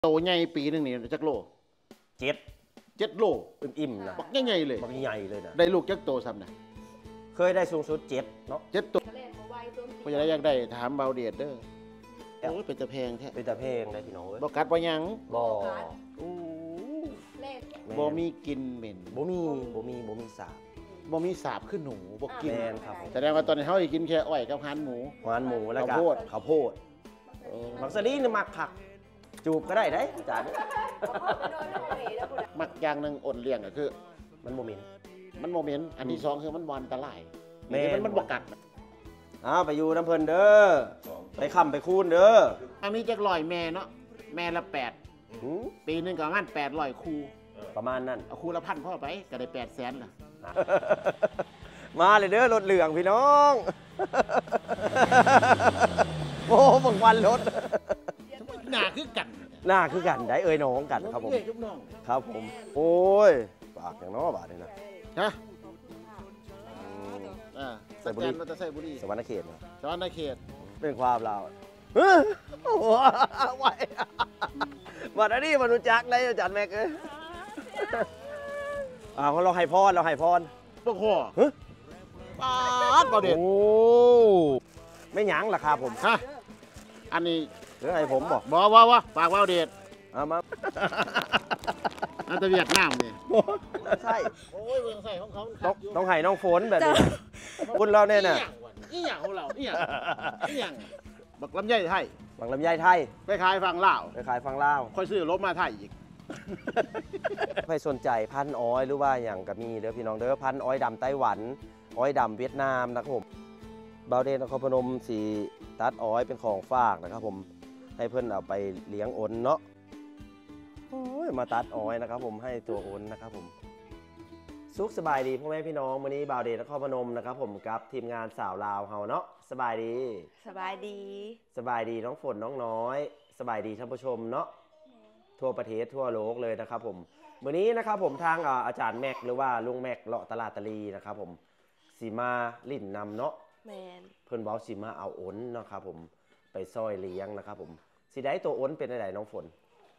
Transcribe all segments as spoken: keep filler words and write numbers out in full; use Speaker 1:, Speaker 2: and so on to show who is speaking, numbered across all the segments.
Speaker 1: โตใหญ่ปีหนึ่งนี่จักโล
Speaker 2: เจ็ด
Speaker 1: เจ็ดโล
Speaker 2: อิ่มๆนะ
Speaker 1: บักใหญ่ๆเลย
Speaker 2: บักใหญ่เลยนะ
Speaker 1: ได้ลูกจักโตซ้ำนะ
Speaker 2: เคยได้สูงสุดเจ็ดเนาะ
Speaker 1: เจ็ดโตพอจะได้อยากได้ถามเบาเดียดเด้อโอ้ยเป็นตะแพงแท้
Speaker 2: เป็นตะเพงได้พี่น้องเอ้ย
Speaker 1: บ่กัดบ่ยัง
Speaker 2: บ่
Speaker 1: บ่มีกินเหม็น
Speaker 2: บ่มีบ่มีบ่มีสาบ
Speaker 1: บ่มีสาบขึ้นหนูบ่กิน
Speaker 2: ครับ
Speaker 1: แสดงว่าตอนนี้เฮาสิกินแค่อ้อยกับหันหมู
Speaker 2: หันหมูแล้วก็ข้าวโพดมักสลีนี่มักผักจูบก็ได้ได้จาน
Speaker 1: มักอย่างนึงอดเลี้ยงก็คือ
Speaker 2: มันบ่เหม็น
Speaker 1: มันโมเมนต์อันที่สองคือมันบอลตะไลมันมันบกัด
Speaker 2: อ้าวไปอยู่น้ำเพลินเด้อไปคำไปคูนเด้อ
Speaker 1: อันนี้จะลอยแม่เนาะแม่ละแปดปีหนึ่งก็ประมาณแปดลอยคู
Speaker 2: ประมาณนั้น
Speaker 1: เอาคูละพันพ่อไปก็ได้แปดแสนละ
Speaker 2: มาเลยเด้อรถเหลืองพี่น้องโอ้บางวันรถ
Speaker 1: หน้าคือกัน
Speaker 2: หน้าคือกันได้เอ่ยน้องกันครับผมครับผมโอ้ยปากอย่างน้อบาดเลยนะ
Speaker 1: ฮะใส่บุรีมันจะใส่บุรี
Speaker 2: สวรรณเขตนะ
Speaker 1: สวรรณเขต
Speaker 2: เป็นความเราโอ้โหไหวบัดนี้มนุษย์จักได้อาจารย์แม็กเอ้ยอ่าเราให้พรเราให้พร
Speaker 1: ตัวคอปาดประเด็น
Speaker 2: โอ้ไม่หยั้งราคาผม
Speaker 1: ฮะอันนี้
Speaker 2: หรือให้ผมบอก
Speaker 1: บอกว่าว่าปากว่าเด็ด
Speaker 2: เอามา
Speaker 1: อันตะเวียดนามนี่
Speaker 2: ใช่
Speaker 1: โอ้ยเมืองใส่ของเขา
Speaker 2: ต้องต้องให้น้องฝนแบบนี้คุณเราเนี่ยน่ะ
Speaker 1: อีหยังของเราอีหยังอีหยังบักลำไยไทย
Speaker 2: บักลำไยไทย
Speaker 1: ไปขายฝั่งลาว
Speaker 2: ไปขายฝั่งลาว
Speaker 1: ค่อยซื้อรถมาไทยอีก
Speaker 2: ใครสนใจพันอ้อยหรือว่าอย่างกับมีเด้อพี่น้องเด้อพันอ้อยดำไต้หวันอ้อยดำเวียดนามนะครับผมบาวเดนนครพนมสีตัดอ้อยเป็นของฝากนะครับผมให้เพื่อนเอาไปเลี้ยงอ้นเนาะโอ้ยมาตัดอ้อยนะครับผมให้ตัวอ้นนะครับผมสุขสบายดีพ่อแม่พี่น้องวันนี้บาวเดนนครพนมนะครับผมกับทีมงานสาวลาวเฮาเนาะสบายดี
Speaker 3: สบายดี
Speaker 2: สบายดีน้องฝนน้องน้อยสบายดีท่านผู้ชมเนาะทั่วประเทศทั่วโลกเลยนะครับผมวันนี้นะครับผมทางอาจารย์แม็กหรือว่าลุงแม็กเลาะตลาดตะลีนะครับผมสีมาลิ่นนำเนาะ
Speaker 3: แมน
Speaker 2: เพื่อนบอกสีมาเอาอ้นนะครับผมไปซอยเลี้ยงนะครับผมสีได้ตัวอ้นเป็นอะไรน้องฝน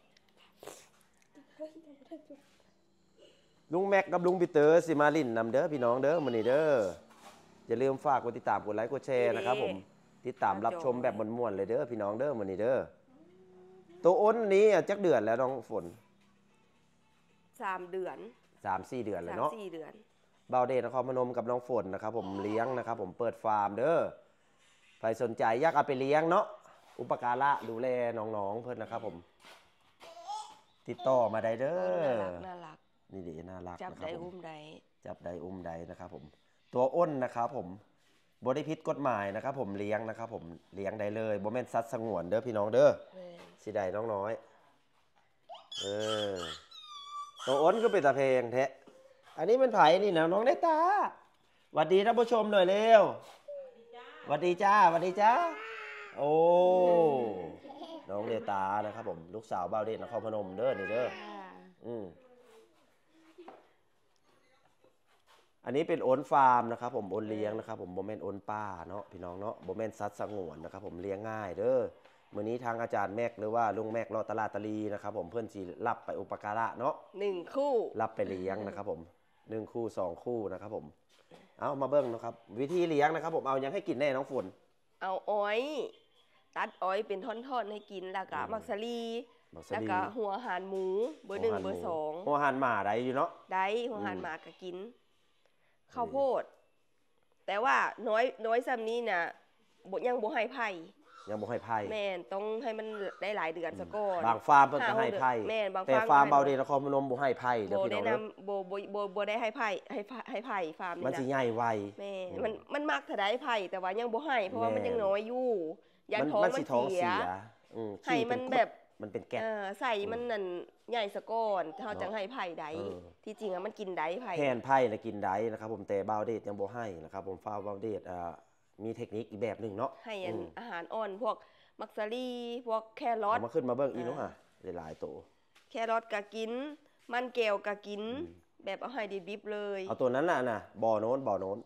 Speaker 2: ลุงแม็กกับลุงปีเตอร์สีมาลิ่นนำเด้อพี่น้องเด้อมันนี่เด้ออย่าลืมฝากกดติดตามกดไลค์กดแชร์นะครับผมติดตามรับชมแบบม่วนๆเลยเด้อพี่น้องเด้อมันนี่เด้อตัวอ้นนี้จักเดือนแล้วน้องฝน
Speaker 3: สามเดือน
Speaker 2: สามสี่เดือนเลยเนาะ
Speaker 3: สี่เดือน
Speaker 2: บาวเดชนครพนมกับน้องฝนนะครับผมเลี้ยงนะครับผมเปิดฟาร์มเด้อใครสนใจอยากเอาไปเลี้ยงเนาะอุปการะดูแลน้องๆเพื่อนนะครับผมติดต่อมาได้เด้อ
Speaker 3: น่ารัก
Speaker 2: นี่ดีน่ารัก
Speaker 3: จับได้อุ้มได้
Speaker 2: จับได้อุ้มได้นะครับผมตัวอ้นนะครับผมบริพิษกฎหมายนะครับผมเลี้ยงนะครับผมเลี้ยงได้เลยบ่แม่นสัตว์สงวนเด้อพี่น้องเด้อสิได้น้องน้อยเออตัวอ้นก็เป็นตาเพลงแท้อันนี้มันไผ่นี่นะน้องได้ตาสวัสดีท่านผู้ชมหน่อยเร็วสวัสดีจ้าสวัสดีจ้าโอ้น้องเดตานะครับผมลูกสาวบ่าวเดชนครพนมเด้อนี่เด้ออืมอันนี้เป็นโอนฟาร์มนะครับผมโอนเลี้ยงนะครับผมโบเมนโอนป้าเนาะพี่น้องเนาะโบเมนซัดสงวนนะครับผมเลี้ยงง่ายเด้อมื้อนี้ทางอาจารย์แม็กหรือว่าลุงแม็กเลาะตลาดตะลีนะครับผมเพื่อนสิรับไปอุปการะเนาะ
Speaker 3: หนึ่งคู่
Speaker 2: รับไปเลี้ยงนะครับผมหนึ่งคู่สองคู่นะครับผมเอามาเบิ้งนะครับวิธีเลี้ยงนะครับผมเอายังให้กินแน่น้องฝน
Speaker 3: เอาอ้อยตัดอ้อยเป็นท่อนๆให้กินแล้วก็มักสลีแล้วก็หัวหานหมูเบอร์หนึ่งเบอร์สอง
Speaker 2: หัวหานหมาได้อยู่เนาะ
Speaker 3: ได้หัวหานหมาก็กินข้าวโพดแต่ว่าน้อยน้อยซ้ำนี้น่ะบยังบ่ให้ไผ่
Speaker 2: ยังบ่ให้ไผ่
Speaker 3: แม่นต้องให้มันได้หลายเดือนซะก่อน
Speaker 2: บางฟาร์มเพิ่นก็ให้ไผ่แต่ฟาร์มเบาเดชนครพนมบ่ให้ไผ่เด้อพี่น้องเด้อ
Speaker 3: บ่บ่บ่บ่ได้ให้ไผ่ให้ให้ไผ่ฟาร์มนี่นะ
Speaker 2: มันสิใหญ่ไว
Speaker 3: แม่มันมันมักถ้าได้ไผ่แต่ว่ายังบ่ให้เพราะว่ามันยังน้อยอยู่ยันท้องมันเสียให้มันแบบ
Speaker 2: มันเป็นแก๊ส
Speaker 3: ใส่มันนั่นใหญ่ซะก่อนเฮาจังให้ไผ่ได้ที่จริงอ่ะมันกินได้ไผ่
Speaker 2: แทนไผ่แล้วกินได้นะครับผมแต่เบาเดชยังบ่ให้นะครับผมฟาร์มเบาเดชอ่ามีเทคนิคอีกแบบนึงเนาะ
Speaker 3: ให้อาหารอ่อนพวกมักซารีพวกแครอท
Speaker 2: เอามาขึ้นมาเบิ่งอีกเนาะหลายๆตัว
Speaker 3: แครอทก็กินมันแก้วก็กินแบบเอาให้ดิบๆเลย
Speaker 2: เอาตัวนั้นน่ะน่ะบ่อโน้นบ่อโน้น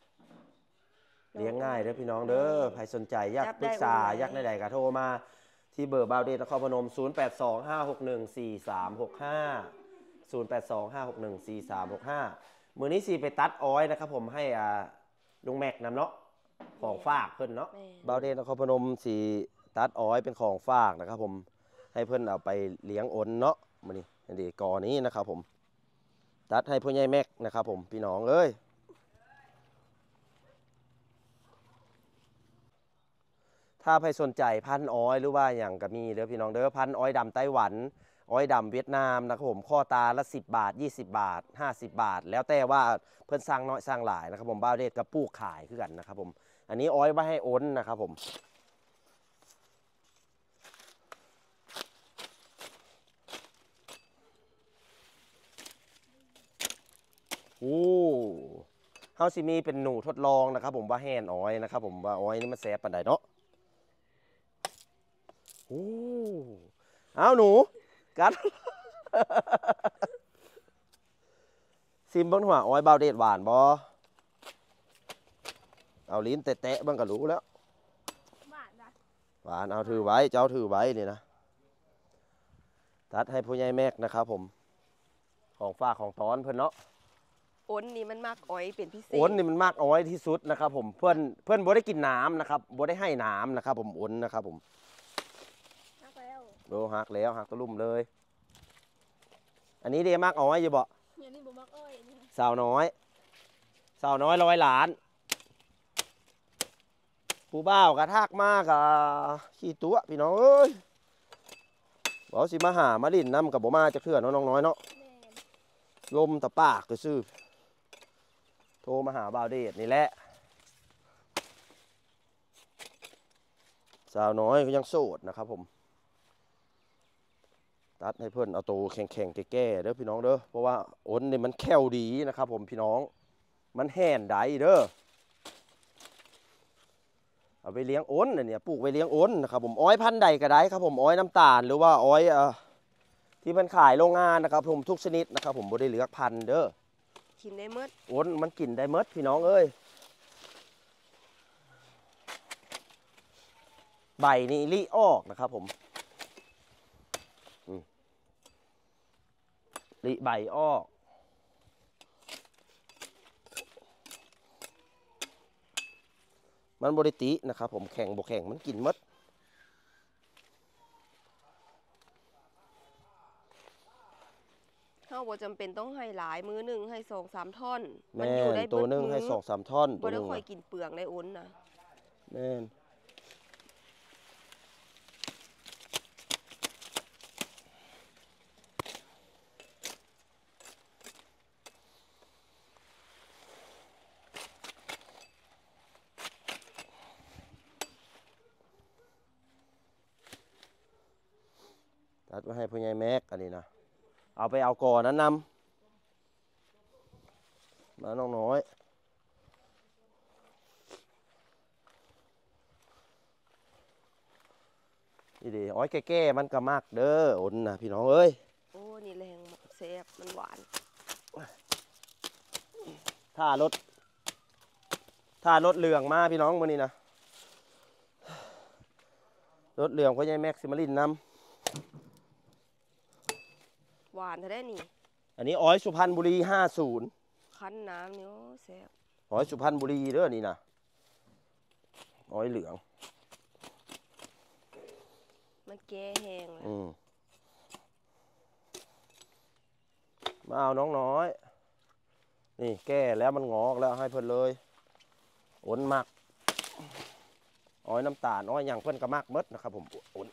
Speaker 2: เลี้ยงง่ายเด้อพี่น้องเด้อใครสนใจอยากปรึกษาอยากใดๆก็โทรมาที่เบอร์บาวเดชนครพนมศูนย์ แปด สอง ห้า หก หนึ่ง สี่ สาม หก ห้า ศูนย์ แปด สอง ห้า หก หนึ่ง สี่ สาม หก ห้ามื้อนี้สิไปตัดอ้อยนะครับผมให้อ่าลุงแม็กนำเนาะของฝากเพิ่นเนาะบาวเดชนครพนมสิตัดอ้อยเป็นของฝากนะครับผมให้เพิ่นเอาไปเลี้ยงอ้นเนาะมื้อนี้อันนี้กอนี้นะครับผมตัดให้พ่อใหญ่แม็กนะครับผมพี่น้องเอ้ยถ้าใครสนใจพันธุ์อ้อยหรือว่าอย่างก็มีเด้อพี่น้องเด้อพันธุ์อ้อยดำไต้หวันอ้อยดำเวียดนามนะครับผมข้อตาละสิบบาทยี่สิบบาทห้าสิบบาทแล้วแต่ว่าเพิ่นสร้างน้อยสร้างหลายนะครับผมบ้าวเดชกับปลูกขายคือกันนะครับผมอันนี้อ้อยไว้ให้อ้นนะครับผมโอ้เฮาสิมีเป็นหนูทดลองนะครับผมว่าแห่นอ้อยนะครับผมว่าอ้อยนี่มันแซ่บปานใดเนาะโอ้เอาหนูกัด ซิมเบิ้งหัวอ้อยบาวเดชหวานบ่เอาลิ้นแตะๆเบิ้งก็รู้แล้วหวานนะหวานเอาถือไว้เจ้าถือไว้นี่นะตัดให้ผู้ใหญ่แม็กนะครับผมของฝากของตอนเพิ่นเนาะ
Speaker 3: อ้นนี่มันมากอ้อยเป็นพิเศษ
Speaker 2: อ้นนี่มันมากอ้อยที่สุดนะครับผมเพื่อนเพื่อนบ่ได้กินน้ำนะครับบ่ได้ให้น้ำนะครับผมอ้นนะครับผมหักแล้วโดหักแล้วหักตะลุ่มเลยอันนี้เดมากอ้อยอยู่บ่อันนี้บ่มากอ้อยนี่สาวน้อยสาวน้อยร้อยล้านผู้บ่าวกระทากมากอะขี้ตัวพี่น้องเอ้ยบอกสิมาหามาลิ่นน้ำกับบ่มาจะเถื่อนน้องน้อยเนาะลมตะปากก็ซื่อโทรมาหาบาวเดชนี่แหละสาวน้อยก็ยังโสดนะครับผมตัดให้เพื่อนเอาตัวแข็งๆแก่ๆเด้อพี่น้องเด้อเพราะว่าอ้นนี่มันแข็วดีนะครับผมพี่น้องมันแห่นได้เด้อเอาไปเลี้ยงอ้นเนี่ยปลูกไปเลี้ยงอ้นนะครับผมอ้อยพันธุ์ใดก็ได้ครับผมอ้อยน้ำตาลหรือว่าอ้อยเอ่อที่มันขายโรงงานนะครับผมทุกชนิดนะครับผมบ่ได้เลือกพันธุ์เด้อ
Speaker 3: กินได้หมด
Speaker 2: อ้นมันกินได้หมดพี่น้องเอ้ยใบนี่ลิออกนะครับผมลิใบออกมันบริตินะครับผมแข็งบกแข็งมันกินมด
Speaker 3: เขาบ่จำเป็นต้องให้หลายมื้อหนึ่งให้สองสามท่อน
Speaker 2: มันอยู่ได้ตัวหนึ่งให้สองสามท่อน
Speaker 3: บ่ได้ค่อยกินเปลือกในอ้นนะ
Speaker 2: แม่นตัดมาให้พ่อใหญ่แม็กอันนี้นะเอาไปเอาก่อนนั้นนำมาน้องน้อยนี่ดิอ้อยแก่ๆมันก็มากเด้ออ้นนะพี่น้องเอ้ย
Speaker 3: โอ้นี่แรงแซ่บมันหวาน
Speaker 2: ถ้ารถถ้ารถเหลืองมาพี่น้องวันนี้นะรถเหลืองพ่อใหญ่แม็กซิมาลินนำ
Speaker 3: หวานแท้นี่
Speaker 2: อันนี้อ้อยสุพรรณบุรีห้าสิบ
Speaker 3: คั้นน้ำนี่โอ้แซ่บ
Speaker 2: อ้อยสุพรรณบุรีเด้อนี่นะอ้อยเหลือง
Speaker 3: มันแก่แห้งเลย
Speaker 2: มาเอาน้องน้อยนี่แก่แล้วมันงอกแล้วให้เพิ่นเลยอ้นมักอ้อยน้ำตาลอ้อยอย่างเพิ่นก็มักมดนะครับผมอ้น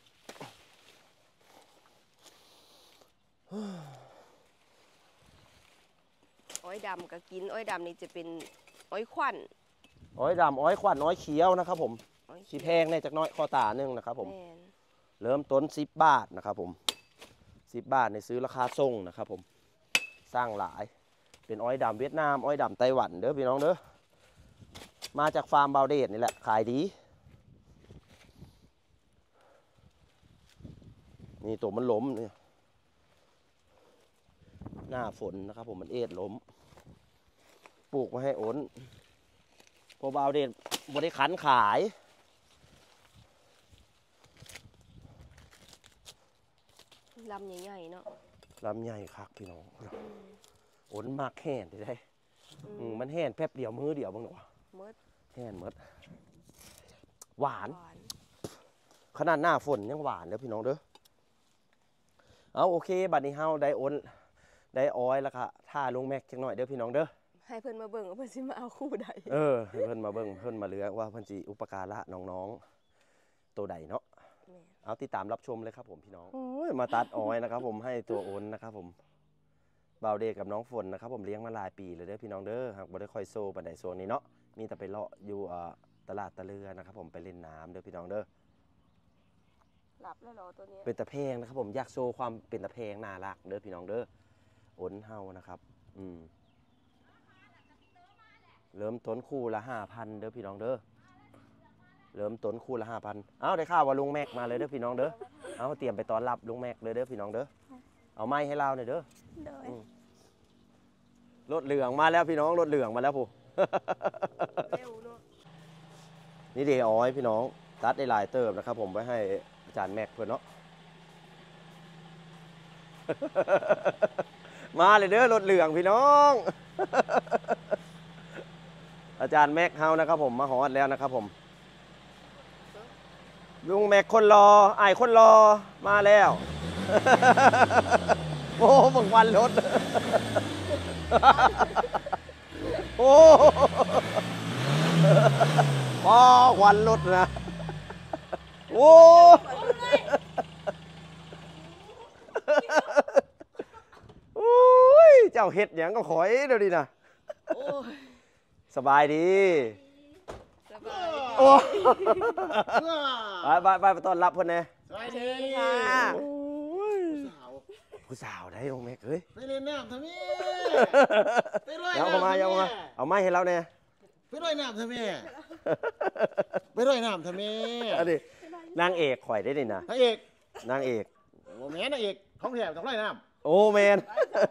Speaker 3: อ้อยดำก็กินอ้อยดำนี่จะเป็นอ้อยขวัญ
Speaker 2: อ้อยดำอ้อยขวัญอ้อยเขียวนะครับผมสีแพงเนี่ยจากน้อยข้อตาหนึ่งนะครับผมเริ่มต้นสิบบาทนะครับผมสิบบาทในซื้อราคาส่งนะครับผมสร้างหลายเป็นอ้อยดำเวียดนามอ้อยดำไต้หวันเด้อพี่น้องเด้อมาจากฟาร์มบาวเดชนี่แหละขายดีนี่ตัวมันล้มเนี่ยหน้าฝนนะครับผมมันเอ็ดล้มปลูกมาให้อ้นพอบาวเดชบริขันขาย
Speaker 3: ลำใหญ่ๆเนาะ
Speaker 2: ลำใหญ่คักพี่น้องโอนมากแห่นได้อืมมันแห่นแป๊บเดียวมือเดียวบ้างหรอ
Speaker 3: มด
Speaker 2: แห่นมดหวาน
Speaker 3: หวาน
Speaker 2: ขนาดหน้าฝนยังหวานเด้อพี่น้องเด้อเอาโอเคบัดนี้เฮาได้โอนได้อ้อยแล้วค่ะท่าลุงแม็กจังหน่อยเด้อพี่น้องเด้อ
Speaker 3: ให้เพิ่นมาเบิ่งว่าเพิ่นสิมาเอาคู่ใด
Speaker 2: เออให้เพิ่นมาเบิ่งเพิ่นมาเลือกว่าเพิ่นสิอุปการะน้องๆตัวใดเนาะ
Speaker 3: แม่
Speaker 2: เอาติดตามรับชมเลยครับผมพี่น้องโอ้ยมาตัดอ้อยนะครับผมให้ตัวโอนนะครับผมบ่าวเดชกับน้องฝนนะครับผมเลี้ยงมาหลายปีเลยเด้อพี่น้องเด้อหากบ่ได้ค่อยโซ่ปานใดโซนนี้เนาะมีแต่ไปเลาะอยู่เอ่อตลาดตะเลือนะครับผมไปเล่นน้ำเด้อพี่น้องเด้อ
Speaker 3: หลับแล้วเหรอตัวเนี้ย
Speaker 2: เป็นตะเพงนะครับผมอยากโชว์ความเป็นตะเพงน่ารักเด้อพี่น้องเด้อโอนเฮานะครับอืมเริ่มต้นคู่ละห้าพันเด้อพี่น้องเด้อเริ่มต้นคู่ละห้าพันเอาได้ข่าวว่าลุงแม็กมาเลยเด้อพี่น้องเด้อเอาเตรียมไปต้อนรับลุงแม็กเลยเด้อพี่น้องเด้อเอาไม้ให้เราหน่อยเด้อ
Speaker 3: โดย
Speaker 2: รถเหลืองมาแล้วพี่น้องรถเหลืองมาแล้วผู้
Speaker 3: เร็วเนาะ
Speaker 2: นี่เดอ้อยพี่น้องตัดได้หลายเติมนะครับผมไว้ให้อาจารย์แม็กเพื่อนเนาะ มาเลยเด้อรถเหลืองพี่น้อง อาจารย์แม็กเฮานะครับผมมาหอดแล้วนะครับผมลุงแม็กคนรอไอ้ายคนรอมาแล้ว โอ้บังวันรถ โอ้พ่อควันรถนะโอ้โอ้ยเจ้าเห็ดหยังก็ขอยเดี๋ยวดีนะสบายดี
Speaker 3: สบาย
Speaker 2: โอ้ไปไปไปต้อนรับเพื่อนแน่
Speaker 1: สวัสดี
Speaker 3: ค่ะ
Speaker 1: สาว
Speaker 2: ผู้สาวได้องแม็กเอ้ย
Speaker 1: ไปเล่นน้ำทำไมไปด้วย
Speaker 2: เอาเข้ามาเอาเข้ามาเอาไม้ให้เราเนี่ย
Speaker 1: ไปด้วยน้ำทำไมไปด้วยน้ำทำไม
Speaker 2: อันนี้นางเอกข่อยได้ดินะ
Speaker 1: พระเอก
Speaker 2: นางเอก
Speaker 1: โอ้แม่นางเอกของแถบต้องไล่น้
Speaker 2: โอ้แมน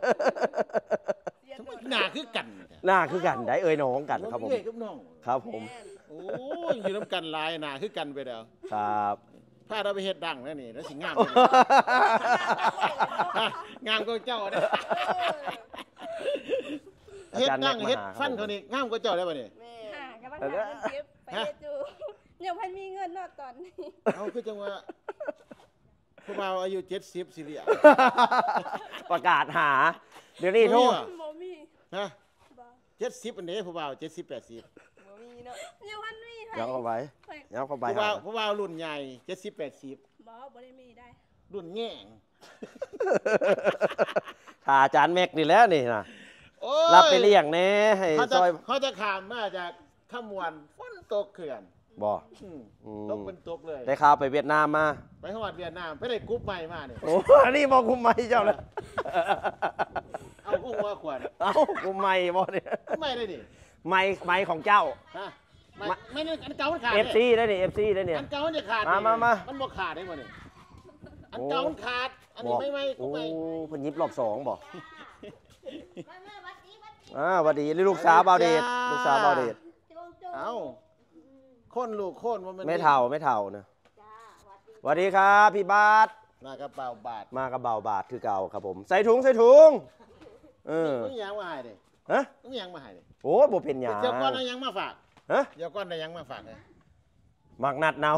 Speaker 1: ำหนาคือกัน
Speaker 2: หน้าคือกันได้เอ่ยน้องกันครับผม
Speaker 1: เอกกับน้อง
Speaker 2: ครับผม
Speaker 1: โอ้ยอยู่น้ำกันลายหนาคือกันไปเดียว
Speaker 2: ครับ
Speaker 1: ถ้าเราไปเฮ็ดดังแล้วนี่แล้วสิงามเลยฮะงามก็เจ้าเนี่ยเฮ็ดดังเฮ็ดฟันเขานี่งามก็เจ้าได้ป่ะนี่
Speaker 3: แม่
Speaker 4: ค่ะกำลังหาเงินเก็บไปเฮ็ดอยู่ยังพันมีเงินเนอกตอนนี้
Speaker 1: เอาคือจังว่าผู้บ่าวอายุเจ็ดสิบสิเรีย
Speaker 2: ประกาศหา เดี๋ยวนี้โทษ
Speaker 4: บ่มี
Speaker 1: ฮะ
Speaker 4: บ่
Speaker 1: เจ็ดสิบอันนี้ผู้บ่าวเจ็ดสิบแปดสิบ
Speaker 3: บ่มีเนาะ
Speaker 4: ยังพันมีไผ
Speaker 2: ยับเข้าไป
Speaker 4: ข่อย
Speaker 2: ยับเข้าไป
Speaker 1: ผู้บ่า
Speaker 2: หาว
Speaker 1: ผู้บ่าวรุ่นใหญ่เจ็ดสิบแปดสิบ
Speaker 4: บ่บ่ได้มีได้
Speaker 1: รุ่นแง่ง
Speaker 2: ถ้าอาจารย์แม็กนี่แล้วนี่นะ
Speaker 1: โอ้ย
Speaker 2: รับไปเลี้ยงแน่ให้
Speaker 1: เขา
Speaker 2: ซ
Speaker 1: จะ
Speaker 2: อย
Speaker 1: เขาจะขามมาจากขมวนฝนตกเขื่อน
Speaker 2: บ่
Speaker 1: อืม
Speaker 2: อืม
Speaker 1: ตกเป็นตกเลย
Speaker 2: ได้ข่าวไปเวียดนามมา
Speaker 1: ไปฮอดเวียดนามไปได้กรุ๊ปใหม่มาเนี่ย
Speaker 2: โอ้อันนี้บอกคุมไม่เจ้าเลย
Speaker 1: เอาอุ้งว่าขวัญ
Speaker 2: เอ้าคุมไม่บ่เนี่ย
Speaker 1: ไม่ได้ดิ
Speaker 2: ไม่ไม่ของเจ้า
Speaker 1: ฮะไม่ไม่ได้อันเก่ามันขาด
Speaker 2: เอฟซีได้นี่เอฟซีได้เนี่ย
Speaker 1: อันเก่ามันจะขาด
Speaker 2: มามามา
Speaker 1: มันบ่ขาดได้หมดนี่อันเก่ามันขาด อันนี้ไม่ไม่ก็
Speaker 2: โอ้
Speaker 1: ไม่
Speaker 2: เพิ่นยิบรอบสองบ่อ่าหวัดดีนี่ลูกสาวเบาเดชลูกสาวเบาเดช
Speaker 1: เอ้าคนลูกคนว่ามัน
Speaker 2: ไม่เท่าไม่เท่านะสวัสดีครับพี่บาส
Speaker 1: มากระเป๋าบาท
Speaker 2: มากระเบาบาทคือเก่าครับผม ใส่ถุงใส่ถุงเออ
Speaker 1: ต้องยังมาให้ดิ
Speaker 2: ฮะ
Speaker 1: ต้องยังมาให้ดิ
Speaker 2: โอ้บ่เป็นหยัง
Speaker 1: เดี๋ยวก่อนได้ยังมาฝาก
Speaker 2: ฮะ
Speaker 1: เดี๋ยวก่อนได้ยังมาฝากเลย
Speaker 2: มักนัดเนา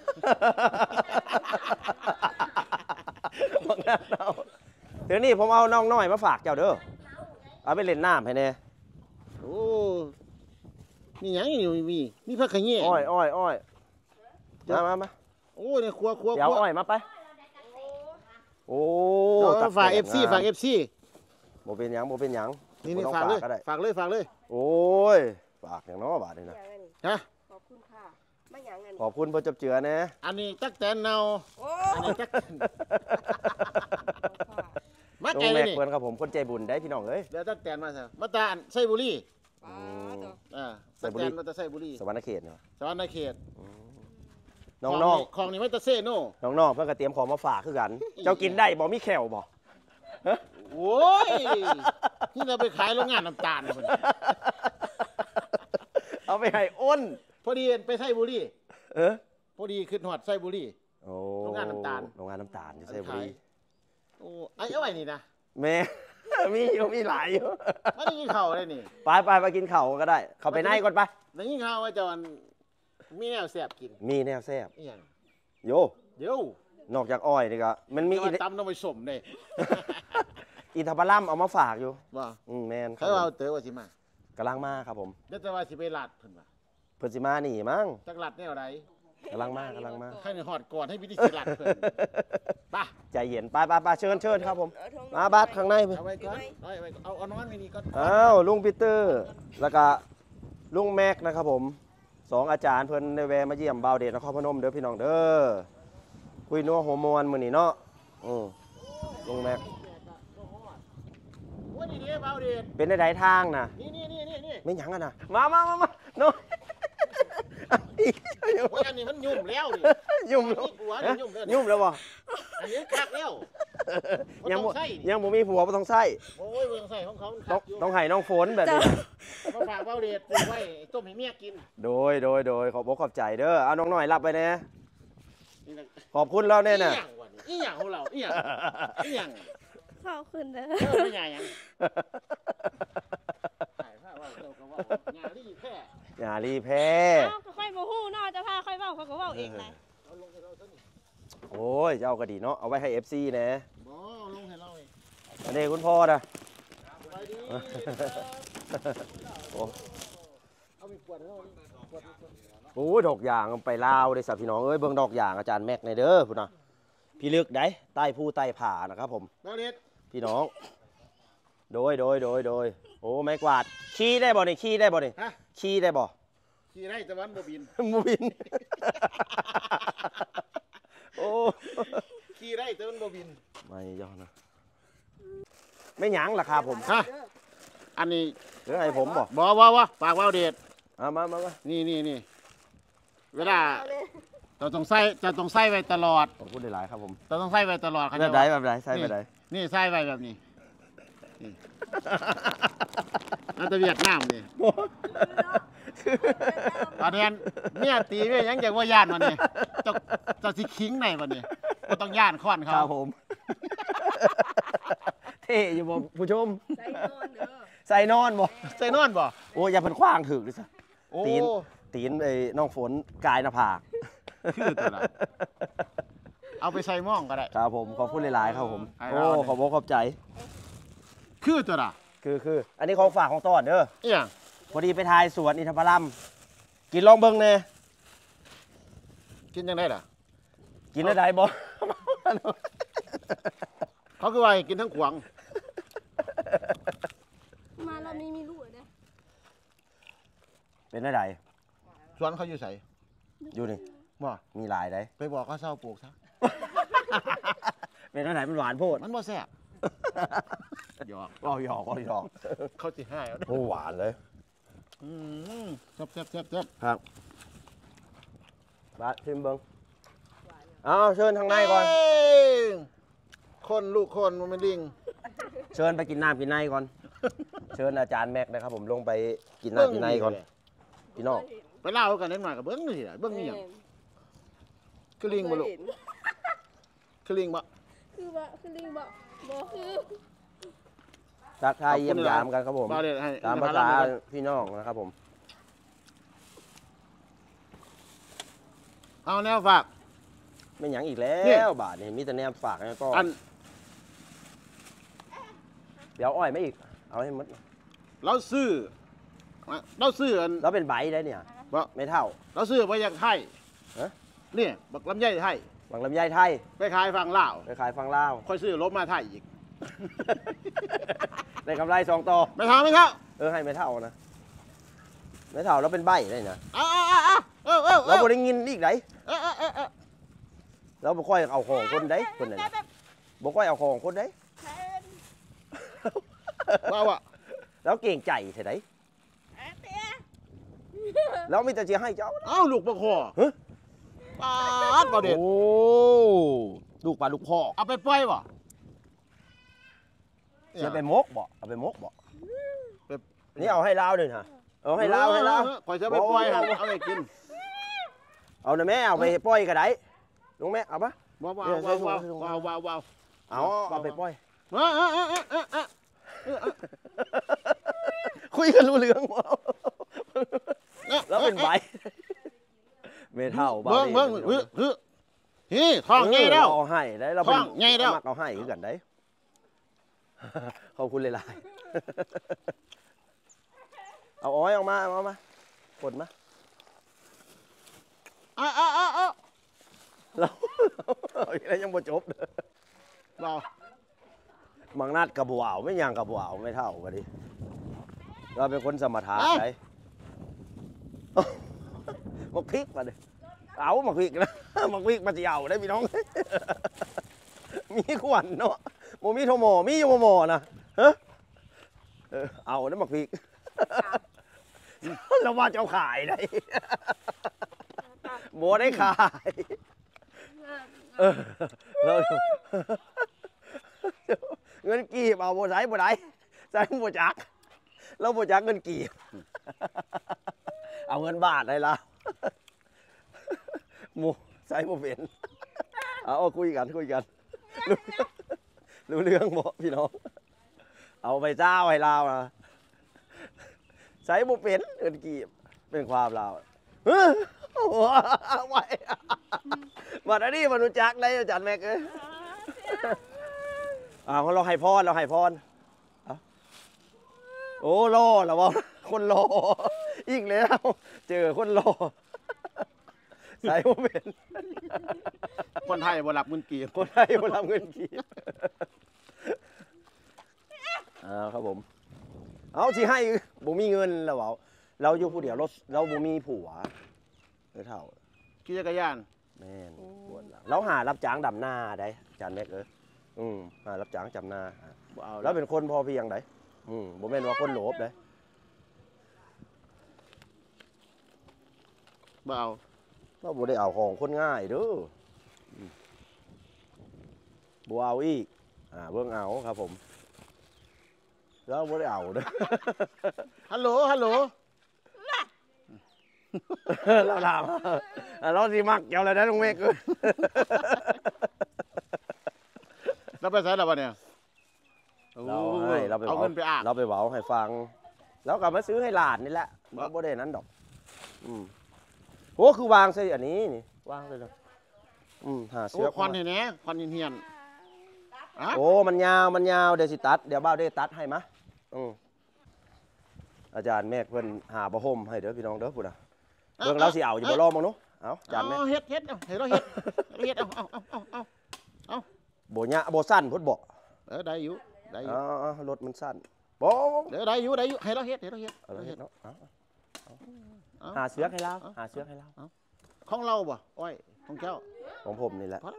Speaker 2: มักนัดเนาเดี๋ยวนี้ผมเอาน้องน้อยมาฝากเจ้าเด้อเอาไปเล่นน้ำให้แน่
Speaker 1: โอ้มีหยังอยู่มีมีผักขะแยง
Speaker 2: อ้อยอ้อยอ้อยมามามา
Speaker 1: โอ้เนี่ยครัวครัว
Speaker 2: เดี๋ยว
Speaker 1: ครัว
Speaker 2: อ้อยมาไปโอ้
Speaker 1: เอาฝาก
Speaker 2: ตั
Speaker 1: เอ
Speaker 2: ด
Speaker 1: ฟซี
Speaker 2: แตก
Speaker 1: ฝากเอฟซี
Speaker 2: บ่เป็นหยังบ่เป็นหยัง
Speaker 1: นี่นี่
Speaker 2: บ่ต้อง
Speaker 1: ฝากเลย
Speaker 2: ก็ได้
Speaker 1: ฝากเลยฝากเลย
Speaker 2: โอ้ยฝากอย่างน้อบาทนี่นะ
Speaker 3: อย่างนั้นนี่
Speaker 1: ฮะ
Speaker 3: ขอบคุณค่ะไม่อย่างนั้น
Speaker 2: ขอบคุณพ่อจบเจือนะ
Speaker 1: อันนี้ตักแตนเนา
Speaker 3: โอ้
Speaker 1: อันนี้ตักมา
Speaker 2: ลุ
Speaker 1: ไกล
Speaker 2: ง
Speaker 1: เล
Speaker 2: แม็
Speaker 1: ย
Speaker 2: ก
Speaker 1: นี่
Speaker 2: เพื่อนครับผมคนใจบุญได้พี่น้องเอ้ย
Speaker 1: เดี๋ยวตักแตนมาซะมาตาอันไส้บุรี
Speaker 3: ป้าตัว
Speaker 1: อ่า
Speaker 2: ไส้
Speaker 1: ตัก
Speaker 2: บุ
Speaker 1: แต
Speaker 2: รี
Speaker 1: นมาตาไส้บุรี
Speaker 2: สวรรณเขตเนาะ
Speaker 1: สวรรณเขต
Speaker 2: น้องน้อง
Speaker 1: ของนี่ไม่ตาเซ่โน่
Speaker 2: น้องน้องๆเพื่อนก็เตรียมของมาฝากคือกัน เจ้ากินได้บ่มีแขวบ่
Speaker 1: โอ้ยนี่เราไปขายโรงงานน้ำตาลคน
Speaker 2: เอาไปให้อ้น
Speaker 1: พอดีไปไส้บุรี
Speaker 2: เออ
Speaker 1: พอดีขึ้นหอดไส้บุรี
Speaker 2: โอ้
Speaker 1: โรงงานน้ำตาล
Speaker 2: โรงงานน้ำตาลที่ไซบุ
Speaker 1: ขา
Speaker 2: รี
Speaker 1: ยโอ้ไอ้เอาไว้นี่นะ
Speaker 2: แม่ มีอยู่มีหลายอยู่
Speaker 1: ไม่ได้กินข้าวเลยนี่
Speaker 2: ไปไปไปกินข้าวก็ได้ เข้าไปในก่อนไป
Speaker 1: ได้กินข้าวว่าจอนมีแนวแซ่บกิน
Speaker 2: มีแนวแซ่บ
Speaker 1: อีหยัง
Speaker 2: โย
Speaker 1: เดี๋ยวน
Speaker 2: อกจากอ้อยนี่ก็มันมี
Speaker 1: มี
Speaker 2: อี
Speaker 1: ตำน้ำไปสมเลย
Speaker 2: อินทผลัมเอามาฝากอยู่
Speaker 1: ว่า
Speaker 2: อืมแมนค
Speaker 1: เขา
Speaker 2: รับ
Speaker 1: เอา
Speaker 2: ผม
Speaker 1: เต๋อว่าสิมา
Speaker 2: กำลังมาครับผม
Speaker 1: เดี๋ยวแต่ว่าสิไปลาดเพิ่นว่า
Speaker 2: เพิ่นสิมานี่มั้ง
Speaker 1: จักลาดแนวใด
Speaker 2: กำลังมากำลังมา
Speaker 1: ให้ในฮอดก่อนให้วิธีสิลาดเพิ่นไป
Speaker 2: ใจเย็นไปไปไปเชิญเชิญครับผม มาบัดข้างในไป
Speaker 1: เอาไว้ก่อนเอาไว้ก่อนเอาเอานอนไว้นี่ก่อน
Speaker 2: อ้าวลุงปีเตอร์แล้วก็ลุงแม็กนะครับผมสองอาจารย์เพิ่นได้แวะมาเยี่ยมบ่าวเดชนครพนมเด้อพี่น้องเด้อคุยนัวหัวมวนมื้อนี้เนาะอือลุงแม็ก
Speaker 1: ว่าดีๆเบาเดช
Speaker 2: เป็นได้ไดทางน่ะ
Speaker 1: นี่นี่นี่นี่นี่
Speaker 2: ไม่หยังกันน่ะมามามามาโน้
Speaker 1: ว่าอันนี้มันยุ่มแล้วนี่
Speaker 2: ยุ่มแล้ว
Speaker 1: นี่ผัวนี่ยุ่มแล้ว
Speaker 2: ยุ่มแล้วบ่
Speaker 1: อันนี้คักแล้ว
Speaker 2: ยัง
Speaker 1: บ่
Speaker 2: บ่
Speaker 1: ต้องใส่
Speaker 2: ยังบ่มีผัวบ่ต้องใส่
Speaker 1: โอ้ยบ่ต้องใส่ของเขามัน
Speaker 2: ต้
Speaker 1: คั
Speaker 2: อง
Speaker 1: กอยู่
Speaker 2: ต้องให้น้องฝนแบบนี้นะ
Speaker 1: มาฝากเบาเดชปลูกไว้ต้มให้เมียกิน
Speaker 2: โดยโดยโดยขอบอกขอบใจเด้อเอาน้องหน่อยรับไปแน่
Speaker 1: นี่นะ
Speaker 2: ขอบคุณแล้วแน่น่ะ
Speaker 1: อีหยังวะนี่อีหยังของเราอีหยังอีหยัง
Speaker 4: ขอบคุณเด้อ
Speaker 1: เออไม่ใหญ่หยังถ่ายภาพว่าเจ้าก็ว่าหญ้าลี่แค่
Speaker 2: อย่ารีแพ้
Speaker 4: เอ้าก็ค่อยบ่ฮู้เนาะจะพาค่อยเว้าเขาก็เว้าเองนะ
Speaker 1: เอาลงให้เราซะนี่
Speaker 2: โอ้ยเจ้าก็ดีเนาะเอาไว้ให้ เอฟ ซี นะ
Speaker 1: บ่เอาลงให้เราเอง
Speaker 2: อันนี้คุณพ่อนะ
Speaker 1: สบายดี
Speaker 2: โอ้
Speaker 1: เอามีขวดให้เรานี่ขวดขวด
Speaker 2: โหดอกยางไปลาวเลยสับพี่น้องเอ้ยเบิ่งดอกยางอาจารย์แม็กในเด้อพุ่นนะพี่ลึกได้ใต้ผู้ใต้ผานะครับผม
Speaker 1: เบาเดช
Speaker 2: พี่น้อง โดยโดยโดยโดยโอ้ไม้กวาดขี่ได้บ่นี่ขี่ได้บ่นี่
Speaker 1: ฮะ
Speaker 2: ขี่ได้บ่
Speaker 1: ขี่ได้แต่วันบ่บิน
Speaker 2: มูบิน โอ้
Speaker 1: ขี่ได้แต่มันบ่บิน
Speaker 2: ไม่ยอดนะไม่หยังราคาผม
Speaker 1: ฮะอันนี้
Speaker 2: หรือให้ผมบ่
Speaker 1: บ่ว่าว่าฝากเบาเดช
Speaker 2: เอามามามา
Speaker 1: นี่นี่นี่เวลาเราต้องใส่จะต้องใส่ไว้ตลอด
Speaker 2: ขอบคุณหลายๆครับผม
Speaker 1: เราต้องใส่ไว้ตลอด
Speaker 2: แบบไหนแบบไหนใส่แบบไหน
Speaker 1: นี่ใส่ไว้แบบนี้นี่แล้วแต่เวียดนามนี่ตอนนี้เมียตีเมียยังจะว่าย่านวันนี้จะจะสิคิงไหนวันนี้ก็ต้องย่านค้อน
Speaker 2: ค
Speaker 1: เขา
Speaker 2: รับผม เท่อยู่บ่ผู้ชม
Speaker 3: ใส่นอนเด้อ
Speaker 2: ใส่นอนบ่
Speaker 1: ใส่นอนบ่
Speaker 2: โอ้ยอย่าเพิ่นขว้างถึกดิซะ
Speaker 1: โอ้
Speaker 2: ตีน ตีนไอ้น้องฝนกายหน้าผาก
Speaker 1: คือตัวละเอาไปใส่หม่องก็ได้
Speaker 2: ครับผมขอบคุณหลายๆครับผม
Speaker 1: ให้
Speaker 2: โอ้
Speaker 1: เราเนี่ย
Speaker 2: ขอบคุณขอบใจ
Speaker 1: คือตัวละ
Speaker 2: คือคืออันนี้ของฝากของต้อนเด้อ
Speaker 1: เอี่ยง
Speaker 2: พอดีไปทายสวนอินทผลัมกินลองเบิ่งแน่
Speaker 1: กินยังได้ล่ะ
Speaker 2: กินได้บ่
Speaker 1: เขาคือว่าให้กินทั้งขวาง
Speaker 4: มาเรามีมีลูกเด้อ
Speaker 2: เป็นได้ได
Speaker 1: สวนเขาอยู่ใส่
Speaker 2: อยู่นี่
Speaker 1: บ่
Speaker 2: มีหลายได้
Speaker 1: ไปบอกเขาเศร้าปลูกซะ
Speaker 2: เป็นได้ไดมันหวานโพด
Speaker 1: มันบ่แซ่บหยอก
Speaker 2: เอาหยอกเอาหยอก
Speaker 1: เขาสิให้เอาเด้อ
Speaker 2: โอ้หวานเลย
Speaker 1: อืมแซ่บแซ่บแซ่บแซ่บ
Speaker 2: ครับบาชิมเบิ่งเอาเชิญทางในก่อน
Speaker 1: เอ้ยคนลูกคนมันไม่ลิง
Speaker 2: เชิญไปกินน้ำกินในก่อน เชิญอาจารย์แม็กนะครับผมลงไปกินน้ำกินในก่อนพี่น้อง
Speaker 1: ไปเล่ากันนิดหน่อยกับเบิ้งนี่ล่ะเบิ้งนี่หยังคือลิงบ่ลูกคือลิงบ่
Speaker 4: คือว่าคือลิงบ่บ่คือ
Speaker 2: ทักทายเยี่ยมยามกันครับผม
Speaker 1: บ่ได้ให้
Speaker 2: ตามภาษาพี่น้องนะครับผม
Speaker 1: เอาแนวฝาก
Speaker 2: ไม่หยังอีกแล้
Speaker 1: นี่
Speaker 2: วบาทนี่มีแต่แนมฝากแล้วก็
Speaker 1: อัน
Speaker 2: เดี๋ยวอ้อยไม่อีก เอาให้หมด
Speaker 1: เราซื้อเราซื้ออัน
Speaker 2: แล้วเป็นใบได้เนี่ย
Speaker 1: บ่
Speaker 2: ไม่เท่า
Speaker 1: เราซื้อไปยังไทย
Speaker 2: ฮะ
Speaker 1: นี่บักลำไยไทย
Speaker 2: บางลำไยไทย
Speaker 1: ไปขายฝั่งลาว
Speaker 2: ไปขายฟังลาว
Speaker 1: ค่อยซื้อลบมาไทยอีก
Speaker 2: ได้กำไรสองต่อ
Speaker 1: ไม่เท่าไม่เท่า
Speaker 2: เออให้ไม่เท่านะไม่เท่าแล้วเป็นใบได้นะ
Speaker 1: เอาเอาเอาเอาเออเออเอ
Speaker 2: เรา
Speaker 1: อ
Speaker 2: บ่ได้ยินอีกไหน
Speaker 1: เออเออเออเออ
Speaker 2: เราบ่ค่อยเอาของคนได้คนนั้นน่ะบ่ค่อยเอาของคนได้
Speaker 1: ว่าว่ะ
Speaker 2: แล้วเก่งใจเท่าไดแล้วมีแต่จะให้เจ้า
Speaker 1: เอ้าลูกบักคอ
Speaker 2: ฮะ
Speaker 1: ปาดบ่เด็ด
Speaker 2: โอ้ลูกปลาลูกพ่อ
Speaker 1: เอาไปปล่อยบ่
Speaker 2: จะไปมกบ่เอาไปมกบ่นี่เอาให้ลาวเลยนะเอาให้ลาวให้ลาว
Speaker 1: ข่อยจะไปปล่อยหั่นเอาไปกิน
Speaker 2: เอาหน่อยแม่เอาไปปล่อยก็ได้ลุงแม่เอาปะ
Speaker 1: ว้าวว้า
Speaker 2: เนี่
Speaker 1: วย ว้าว
Speaker 2: ใส่ถุง
Speaker 1: ว้าวว้าวว้าว
Speaker 2: เอาเอาไปปล่อย
Speaker 1: เออเออเออเออเออเออเออ
Speaker 2: คุยกันรู้เรื่องบ่
Speaker 1: เออ
Speaker 2: แล้วเป็นใบเมทัล
Speaker 1: เบิ่งเบิ่งเฮ้ยเฮ้ยนี่ท้องใหญ่แล้ว
Speaker 2: เอาให้ได้เรา
Speaker 1: ท้องใหญ่แล้ว
Speaker 2: มักเอาให้คือกันได้ ขอบคุณหลายๆเอาอ้อยออกมาเอามาปลดมา
Speaker 1: อ่ะอ่ะอ่ะอ่ะ
Speaker 2: เราเอาอีกแล้วยังบ่จบเด้อ
Speaker 1: เรา
Speaker 2: มังนัดกับบัวเอาไม่ยังกับบัวเอาไม่เท่ากันดิเราเป็นคนสมถะไงมักพริกมาดิเอามักพริกนะมักพริกมาจะเอาได้พี่น้อง มีขวัญเนาะโมมีโทโมมีอยู่โมโมนะฮะเออเอาได้มักพริก เราว่าจะเอาขายได้ โบได้ขายเออเราเงินกีบเอาโบใช้โบได้ใช้โบจักเราโบจักเงินกีบเอาเงินบาทได้แล้วโมใช้โมเป็นเอาเอาคุยกันคุยกันรู้รู้เรื่องบ่พี่น้องเอาไปเจ้าให้เรานะใช้โมเป็นเงินกีบเป็นความเราเฮ้ยไหวมาอันนี้มารู้จักได้อาจารย์แม็กเอ้ยอ่าเราให้พรเราให้พรโอ้รอแล้ววะคนรออีกแล้วเจอคนรอใส่โมเป็น
Speaker 1: คนไทยบ่รับเงินกีบ
Speaker 2: คนไทยบ่รับเงินกีบอ่าครับผมเอาสิให้บ่มีเงินแล้วเปล่าเราอยู่ผู้เดียวเราเราบ่มีผัวเออเท่า
Speaker 1: ขี่จักรยาน
Speaker 2: แม่นปวดหลังเราหารับจ้างดำหน้าได้อาจารย์แม็กเอ้ยอืมหารับจ้างจำหน้า
Speaker 1: บ่เอา
Speaker 2: แล้วเป็นคนพอเพียงไดอืมบ่แม่นว่าคนโหลภเด้
Speaker 1: บ่เอา
Speaker 2: เราบ่ได้เอาของคนง่ายเด้ออืมบ่เอาอีกอ่าเบิ่งเอาครับผมเราบ่ได้เอาเด้อ
Speaker 1: ฮัลโหลฮัลโหล
Speaker 2: เราถามเราสิมักเกี่ยวอะไรได้ลุงเมฆเอ้ย
Speaker 1: เราไปใส่แล้วบ่เนี่ย
Speaker 2: เราให้เราไป
Speaker 1: เอาเงินไปอ่าง
Speaker 2: เราไปเว้าให้ฟัง แล้วกลับมาซื้อให้หลานนี่แหละเราบ่ได้นั้นดอกอืมโอ้คือวางใส่อันนี้นี่วางเลยเนาะอืมหา
Speaker 1: โอ้
Speaker 2: เสื้อ
Speaker 1: ควันเห็นแหน่ควันเฮียนๆอะ
Speaker 2: โอ้มันยาวมันยาวเดี๋ยวสิตัดเดี๋ยวบ้าวได้ตัดให้มะอืมอาจารย์แม่เพิ่นหาผ้าห่มให้เด้อพี่น้องเด้อพุ่นน่ะเบิ่งเราสิเอาอยู่บ่รอมองเนาะเอาอาจารย์แม่
Speaker 1: เอาเฮ็ดเฮ็ดเอาเฮ็ดเราเฮ็ดเฮ็ดเอาเอาเอาเอาเอา
Speaker 2: บ่ยะบ่สั้นพุ่นบ่
Speaker 1: เออได้อยู่ได้อยู่
Speaker 2: อ๋อรถมันสั้นบ่
Speaker 1: เดี๋ยวได้อยู่ได้อยู่ให้เราเฮ็ดให้เราเฮ็ด
Speaker 2: เอาเลยเนาะเอา
Speaker 1: เอา
Speaker 2: หาเสือกให้เราหาเสือกให้เรา
Speaker 1: ของเราบ่อ้อยของเจ้า
Speaker 2: ของผมนี่แหละ
Speaker 1: พอแล้ว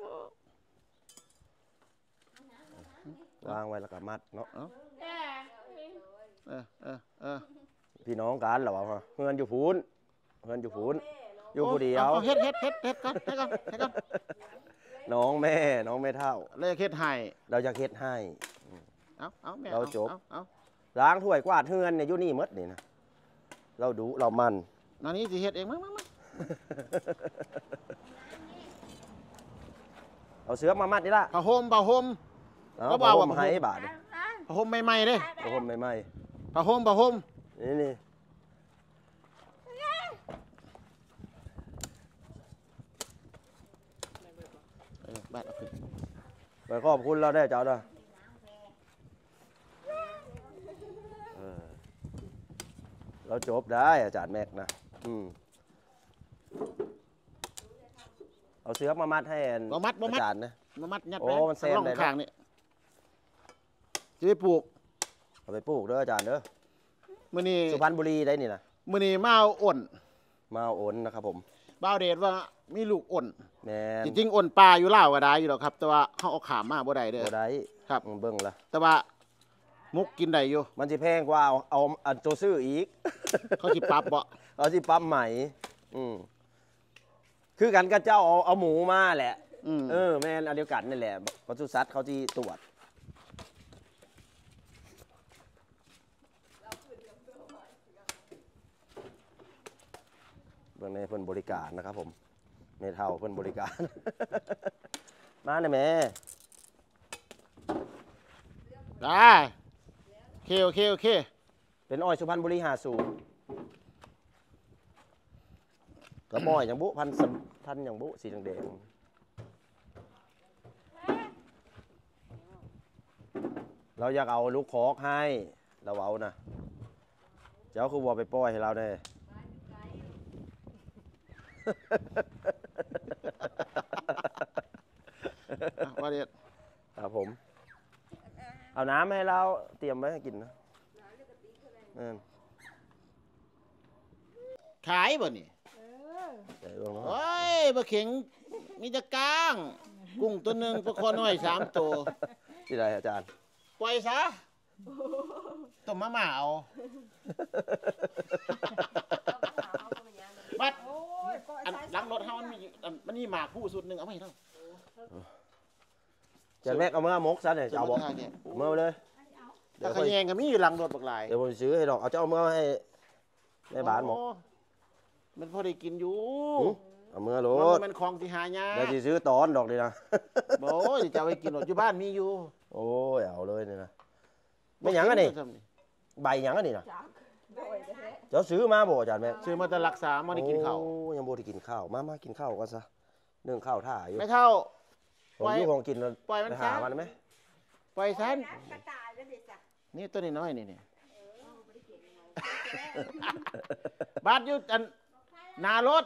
Speaker 2: วางไว้แล้วก็มัดเนาะ
Speaker 1: เออเออเออ
Speaker 2: พี่น้องกันเหรอวะเฮือนอยู่พูนเฮือนอยู่พูนอยู่ผู้เดียว
Speaker 1: อาเฮ็ดเฮ็ดเฮ็ดเฮ็ดก่อนเฮ็ดก่อนเฮ็ดก่อน
Speaker 2: น้องแม่น้องแม่เท่า
Speaker 1: เลยเฮ็ดให้
Speaker 2: เราจะเฮ็ดให้
Speaker 1: เอาเอาแม่
Speaker 2: เราจบ
Speaker 1: เอาเอา
Speaker 2: ล้างถ้วยกวาดเฮือนเนี่ยอยู่นี่หมดนี่นะเราดูเรามัน
Speaker 1: อันนี้สิเฮ็ดเองมั้งมั้งมั้ง
Speaker 2: เอาเสือกมามัดนี่ละ
Speaker 1: ผ้าห่มผ้าห่ม
Speaker 2: เอา
Speaker 1: ก็
Speaker 2: ผ้า
Speaker 1: ว่า
Speaker 2: ห่ม
Speaker 1: ว่า
Speaker 2: ให้บาทนี่
Speaker 1: ผ้าห่มใหม่ๆเด้
Speaker 2: ผ้าห่มใหม่
Speaker 1: ผ้าห่มผ้าห่ม
Speaker 2: ๆนี่นี่
Speaker 1: เออบ้านเอาขึ้น
Speaker 2: ไปขอบคุณเราได้เจ้าด้วยเออเราจบได้อาจารย์แม็กนะอืมเอาเสือกมามัดให้
Speaker 1: บ่มัดบ่มัด
Speaker 2: อาจารย์นะ
Speaker 1: มามัดยัด
Speaker 2: โอ้
Speaker 1: ไป
Speaker 2: มันแซม
Speaker 1: ร่อง
Speaker 2: ได้เนอะ
Speaker 1: ข้างนี่จะไปปลูก
Speaker 2: เอาไปปลูกเด้ออาจารย์เด้อ
Speaker 1: มื้อนี้
Speaker 2: สุพรรณบุรีได้นี่นะ
Speaker 1: มื้อนี้มาเอาอ่อน
Speaker 2: มาเอาโอนนะครับผม
Speaker 1: บ่าวเดชว่ามีลูกอ่อน
Speaker 2: แม่น
Speaker 1: จริงๆอ่อนปลาอยู่ลาวก็ได้อยู่ดอกครับ แต่ว่าเฮาเอาขามมาบ่ได้เด้อ
Speaker 2: บ่ได้
Speaker 1: ครับ
Speaker 2: อืมเบิ่งละ
Speaker 1: แต่ว่ามุกกินได้อยู่
Speaker 2: มันสิแพงกว่าเอาเอาอันตัวซื้ออีก
Speaker 1: เขาสิปรับบ่
Speaker 2: เอาสิปั๊มใหม่อืมคือกันกับเจ้าเอาเอาหมูมาแหละ
Speaker 1: อืม
Speaker 2: เออแม่นอันเดียวกันนี่แหละปศุสัตว์เขาที่ตรวจเบื้องในเพิ่นบริการนะครับผมในเท่าเพิ่นบริการ มาหน่อยแม่
Speaker 1: ได้โอเคโอเคโอเค
Speaker 2: เป็นอ้อยสุพรรณบุรีห้าศูนย์กระบอกอย่างบุพันสำพันอย่างบุสีแดงๆเราอยากเอาลูกคอกให้เราเอานะเจ้าคือวัวไปปล่อยให้เราได้
Speaker 1: อ่ะว่าเด็ด
Speaker 2: ครับผม เอาน้ำให้เราเตรียมไว้ให้กินนะนั่น
Speaker 1: ขายบ่นี่
Speaker 2: ใส่ลง
Speaker 1: โอ้ยปลาเข็งมีแตะกลางกุ้งตัวหนึ่งปลาคอน้อยสามตัว
Speaker 2: ที่ไรอาจารย์
Speaker 1: ปล่อยซะต้มมาม่าเอาบัดอันหลังรถเฮามันมีอันมันมีหมากคู่สุดหนึ่งเอาไปให้เรา
Speaker 2: จะแม็กเอาเมื่อมกซะเนี่ยจะเอาบอกเมื่อเลย
Speaker 1: ถ้าขยงก็มีอยู่หลังรถบักหลาย
Speaker 2: เดี๋ยวผมซื้อให้ดอกเอาเจ้าเอาเมื่อให้ในบ้านหมก
Speaker 1: โอ้มันพอได้กินอยู่
Speaker 2: หึเอาเมื่อโหล
Speaker 1: มัน
Speaker 2: ด
Speaker 1: มันของที่หายาก
Speaker 2: เดี๋ยวสิซื้อตอนดอกดีนะ
Speaker 1: โอ้ยจะเอาไปกินหมดอยู่บ้านมีอยู่
Speaker 2: โอ้ยเอาเลยนี่นะไม่หยังอันนี้ใบหยังอันนี้นะเจ้าซื้อมาบ่อาจารย์แม็ก
Speaker 1: ซื้อมาแต่รักษามาได้กินข้าว
Speaker 2: โอ้ยังบ่ได้กินข้าวมามากินข้าวก็ซะเรื่องข้าวท่าอยู่
Speaker 1: ไม่เท่า
Speaker 2: ผมอยู่ของกินแล้ว
Speaker 1: ปล่อยมัน
Speaker 2: ไป
Speaker 1: ซะ
Speaker 2: หามันไหม
Speaker 1: ปล่อยซัน
Speaker 4: กระต่ายแล้วเด็กจ้ะ
Speaker 1: นี่ตัวน้อยๆนี่นี่บาดอยู่อันหนารถ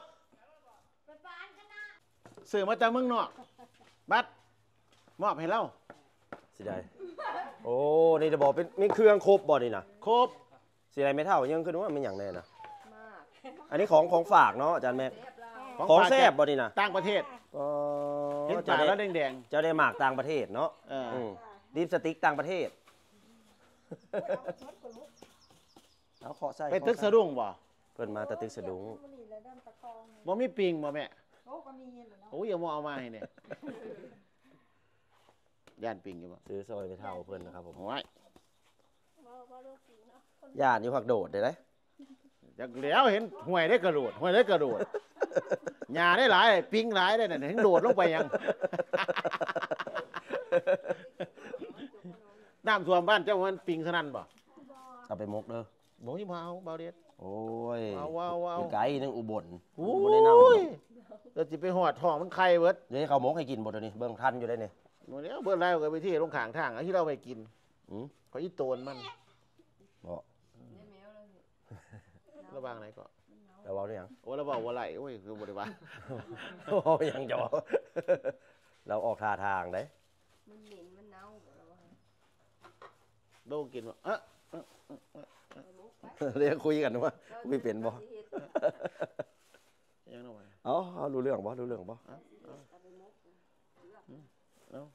Speaker 1: ซื้อมาจากเมืองนอกบัดมอบให้เรา
Speaker 2: สิได้โอ้นี่จะบอกเป็นมีเครื่องครบบ่นี่นะ
Speaker 1: ครบ
Speaker 2: สิได้ไม่เท่ายังคือว่ามันอย่างแน่นะอันนี้ของของฝากเนาะอาจารย์แม็กของ
Speaker 1: ฝาก
Speaker 2: แซ่
Speaker 1: จาก
Speaker 2: บบ่นี่นะ
Speaker 1: ต่างประเทศ
Speaker 2: อ๋อ
Speaker 1: เห็น
Speaker 2: เจ้า
Speaker 1: จ่า
Speaker 2: ได้
Speaker 1: แล้วแดง
Speaker 2: เจ้าได้หมากต่างประเทศเนาะ
Speaker 1: ๆเออ
Speaker 2: อืมดิปสติกต่างประเทศเอาเคาะใส่
Speaker 1: ไปตึกสะดุ้งบ่
Speaker 2: เพิ่นมาแตะตึกสะดุ้ง
Speaker 1: บ่มีปิงบ่แม่
Speaker 4: โอ้ก็มีเหรอเนาะ
Speaker 1: โอ้ยอย่ามาเอามาให้เนี่ยย่านปิงอยู่บ่
Speaker 2: ซื้อซอยไปเท่าเพิ่นนะครับผม
Speaker 1: โอ้ย
Speaker 2: ย่านอยู่ผักโดดได้ไหม
Speaker 1: จากแล้วเห็นห่วยได้กระโดดห่วยได้กระโดดหญ้าได้หลายปิงหลายได้น่ะถึงโดดลงไปยัง น้ำท่วมบ้านเจ้ามันปิงสนั่นบ่
Speaker 2: เอาไปมกเด้อ
Speaker 1: บ่มีมาเอาเบาเด็ด
Speaker 2: โอ้ย
Speaker 1: เอาเอาเอา
Speaker 2: อยู่ไกลนึงอุบล
Speaker 1: โอ้
Speaker 2: บ่ได้นำ
Speaker 1: ยเราสิไปหอดท้องมันไข่เบิด
Speaker 2: เดี๋ยวให้เขามกให้กินบ่ตัวนี้เบิ่งทันอยู่ได้นี่
Speaker 1: หมดแล้วเบิดแล้วก็ไปที่ลงข้างทางเอาที่เราไปกิน
Speaker 2: อืม
Speaker 1: เขาอีโตนมัน
Speaker 2: บ่
Speaker 1: ระวังไหนก็
Speaker 2: แล้วเว้าได้หยัง
Speaker 1: โอ้เราบอกว่าไหลโอ้ยคือบ่ได้ว่า
Speaker 2: โอ้ยังจะบอกเราออกท่าทางได้
Speaker 3: มันเหม็นมันเน่าบ่แล้วว่า
Speaker 1: โดนกินว่าเอ๊ะ
Speaker 2: เรียกคุยกันว่าคุยเป็นบ่
Speaker 1: ยังน้อย
Speaker 2: เอ้าเอารู้เรื่องบ่รู้เรื่องบ่
Speaker 1: เอ้า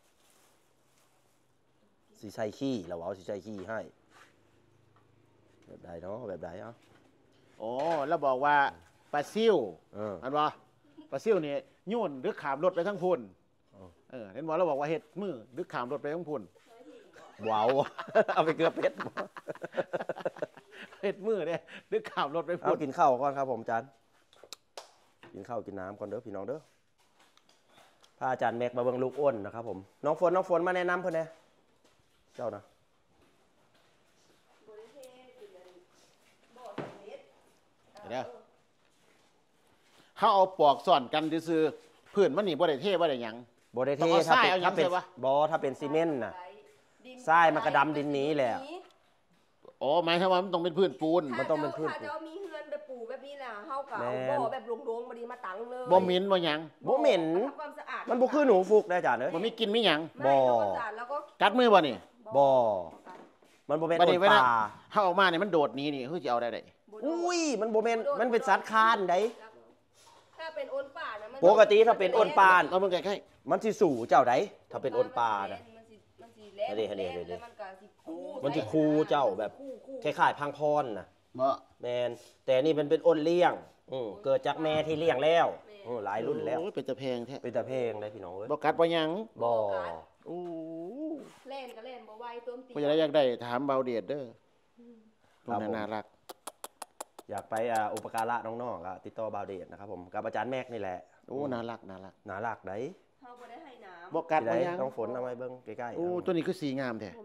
Speaker 2: สิใส่ขี้เราเอาสิใส่ขี้ให้แบบใดเนาะแบบใดเอ้า
Speaker 1: โอ้แล้วบอกว่าปลาซิว
Speaker 2: เออ
Speaker 1: อันว่าปลาซิวนี่โยุ่นหรือขามรถไปทั้งพุ่น
Speaker 2: อ๋อ
Speaker 1: เออเห็นบอกเราบอกว่าเฮ็ดมือหรือขามรถไปทั้งพุ่น
Speaker 2: ว้าว เอาไปเกลือเป็ดบ่
Speaker 1: เฮ็ดมือเนี่ยหรือขามรถไป
Speaker 2: เอา
Speaker 1: พุ่น
Speaker 2: กินข้าวก่อนครับผมอาจารย์กินข้าวกินน้ำก่อนเด้อพี่น้องเด้อพาอาจารย์แม็กมาเบิ่งลูกอ้นนะครับผมน้องฝนน้องฝนมาแนะนำเพิ่นแหน่เจ้านะ
Speaker 1: เดี๋ยวเขาเอาปอกซ่อนกันซื่อๆพื้นมันนี่บ่ได้เทบ่ได้หยัง
Speaker 2: บ่ได้
Speaker 1: ต้
Speaker 2: เท
Speaker 1: องเอา
Speaker 2: ถ้า
Speaker 1: ทราย
Speaker 2: เป็น
Speaker 1: เอาหยัง
Speaker 2: ถ้าเป็น
Speaker 1: ใส่วะ
Speaker 2: บ่ถ้าเป็นซีเมนต์น่ะ ทรายมันกระดำดินหนีแหละ
Speaker 1: อ๋อหมายถึงว่ามันต้องเป็นพื้นปูน
Speaker 2: มันต้องเป็นพืช
Speaker 3: ถ้าจะมีเฮือนไปปลูกแบบนี้น่ะเฮาก็
Speaker 2: แม่
Speaker 3: เอา
Speaker 2: น
Speaker 3: บ่อแบบหลวงๆบ่ดีมาตั้งเลย
Speaker 1: บ่เหม็นบ่หยัง
Speaker 2: บ่เหม็น
Speaker 3: ทำความสะอาด
Speaker 2: มันบ่คือหนูฟุกได้อาจารย์เอ้ย
Speaker 1: บ่มีกลินมีหยัง
Speaker 3: ไม่
Speaker 2: บ่อ
Speaker 3: ทำความสะอาดแล้วก็
Speaker 1: กัดมือบ่นี่
Speaker 2: บ่มันบ่แม่น
Speaker 1: บัด
Speaker 2: อ้
Speaker 1: นี้
Speaker 2: น
Speaker 1: เว
Speaker 2: ป
Speaker 1: ลา
Speaker 2: ลา
Speaker 1: เฮาออกมาเนี่ยมันโดดหนี้นี่คือสิเอาได้ได้
Speaker 3: บ่โดน
Speaker 2: อุ้ยมันบ่แม่นมันเป็นสัตว์คานได้
Speaker 3: ถ้าเป็นโอนป่านะมัน
Speaker 2: ปกติถ้าเป็นอ้นปลา
Speaker 1: เอามึงใกล้
Speaker 2: มันสิสู่เจ้าได้ถ้าเป็นอ้นปลาน่ะ
Speaker 3: มันสิมันสิแล่
Speaker 2: อันนี้อันนี้อันนี้
Speaker 3: แล้วมันก็สิคู่
Speaker 2: มันสิคูเจ้าแบบ
Speaker 3: คู่คู่
Speaker 2: คล้ายๆพังพรน่ะ
Speaker 1: ๆบ่
Speaker 2: แม่นแต่นี่มันเป็นอ้นเลี้ยงอือเกิดจากแม่ที่เลี้ยงแล้วอือหลายรุ่นแล้ว
Speaker 1: โอ้ยเป็นตะแพงแท้
Speaker 2: เป็นตาเพลงได้พี่น้องเอ้ย
Speaker 1: บ่กัดบ่หยัง
Speaker 2: บ่
Speaker 1: โอ้
Speaker 3: เล่นก็เล่นบ่ไหวตัวมันติ
Speaker 1: บ่อยากได้อยากได้ถามเบาเดชเด้อตรงนั้นน่ารัก
Speaker 2: อยากไปอ่าอุปการะน้องๆก็ติดต่อบาวเดชนะครับผมกับอาจารย์แม็กนี่แหละ
Speaker 1: โอ้น่ารักน่ารัก
Speaker 2: น่ารักได้
Speaker 3: เฮาบ่ได้ให้น้ำ
Speaker 1: บ่กัด
Speaker 2: สิ
Speaker 1: บ่
Speaker 2: ได้
Speaker 1: หยัง
Speaker 2: น้องฝนเอาไว้เบิ่งใกล้ๆ
Speaker 1: โอ้
Speaker 2: เอา
Speaker 1: ตัวนี้คือสีงามแท้
Speaker 3: บ่เหม็นนะ
Speaker 2: ฮ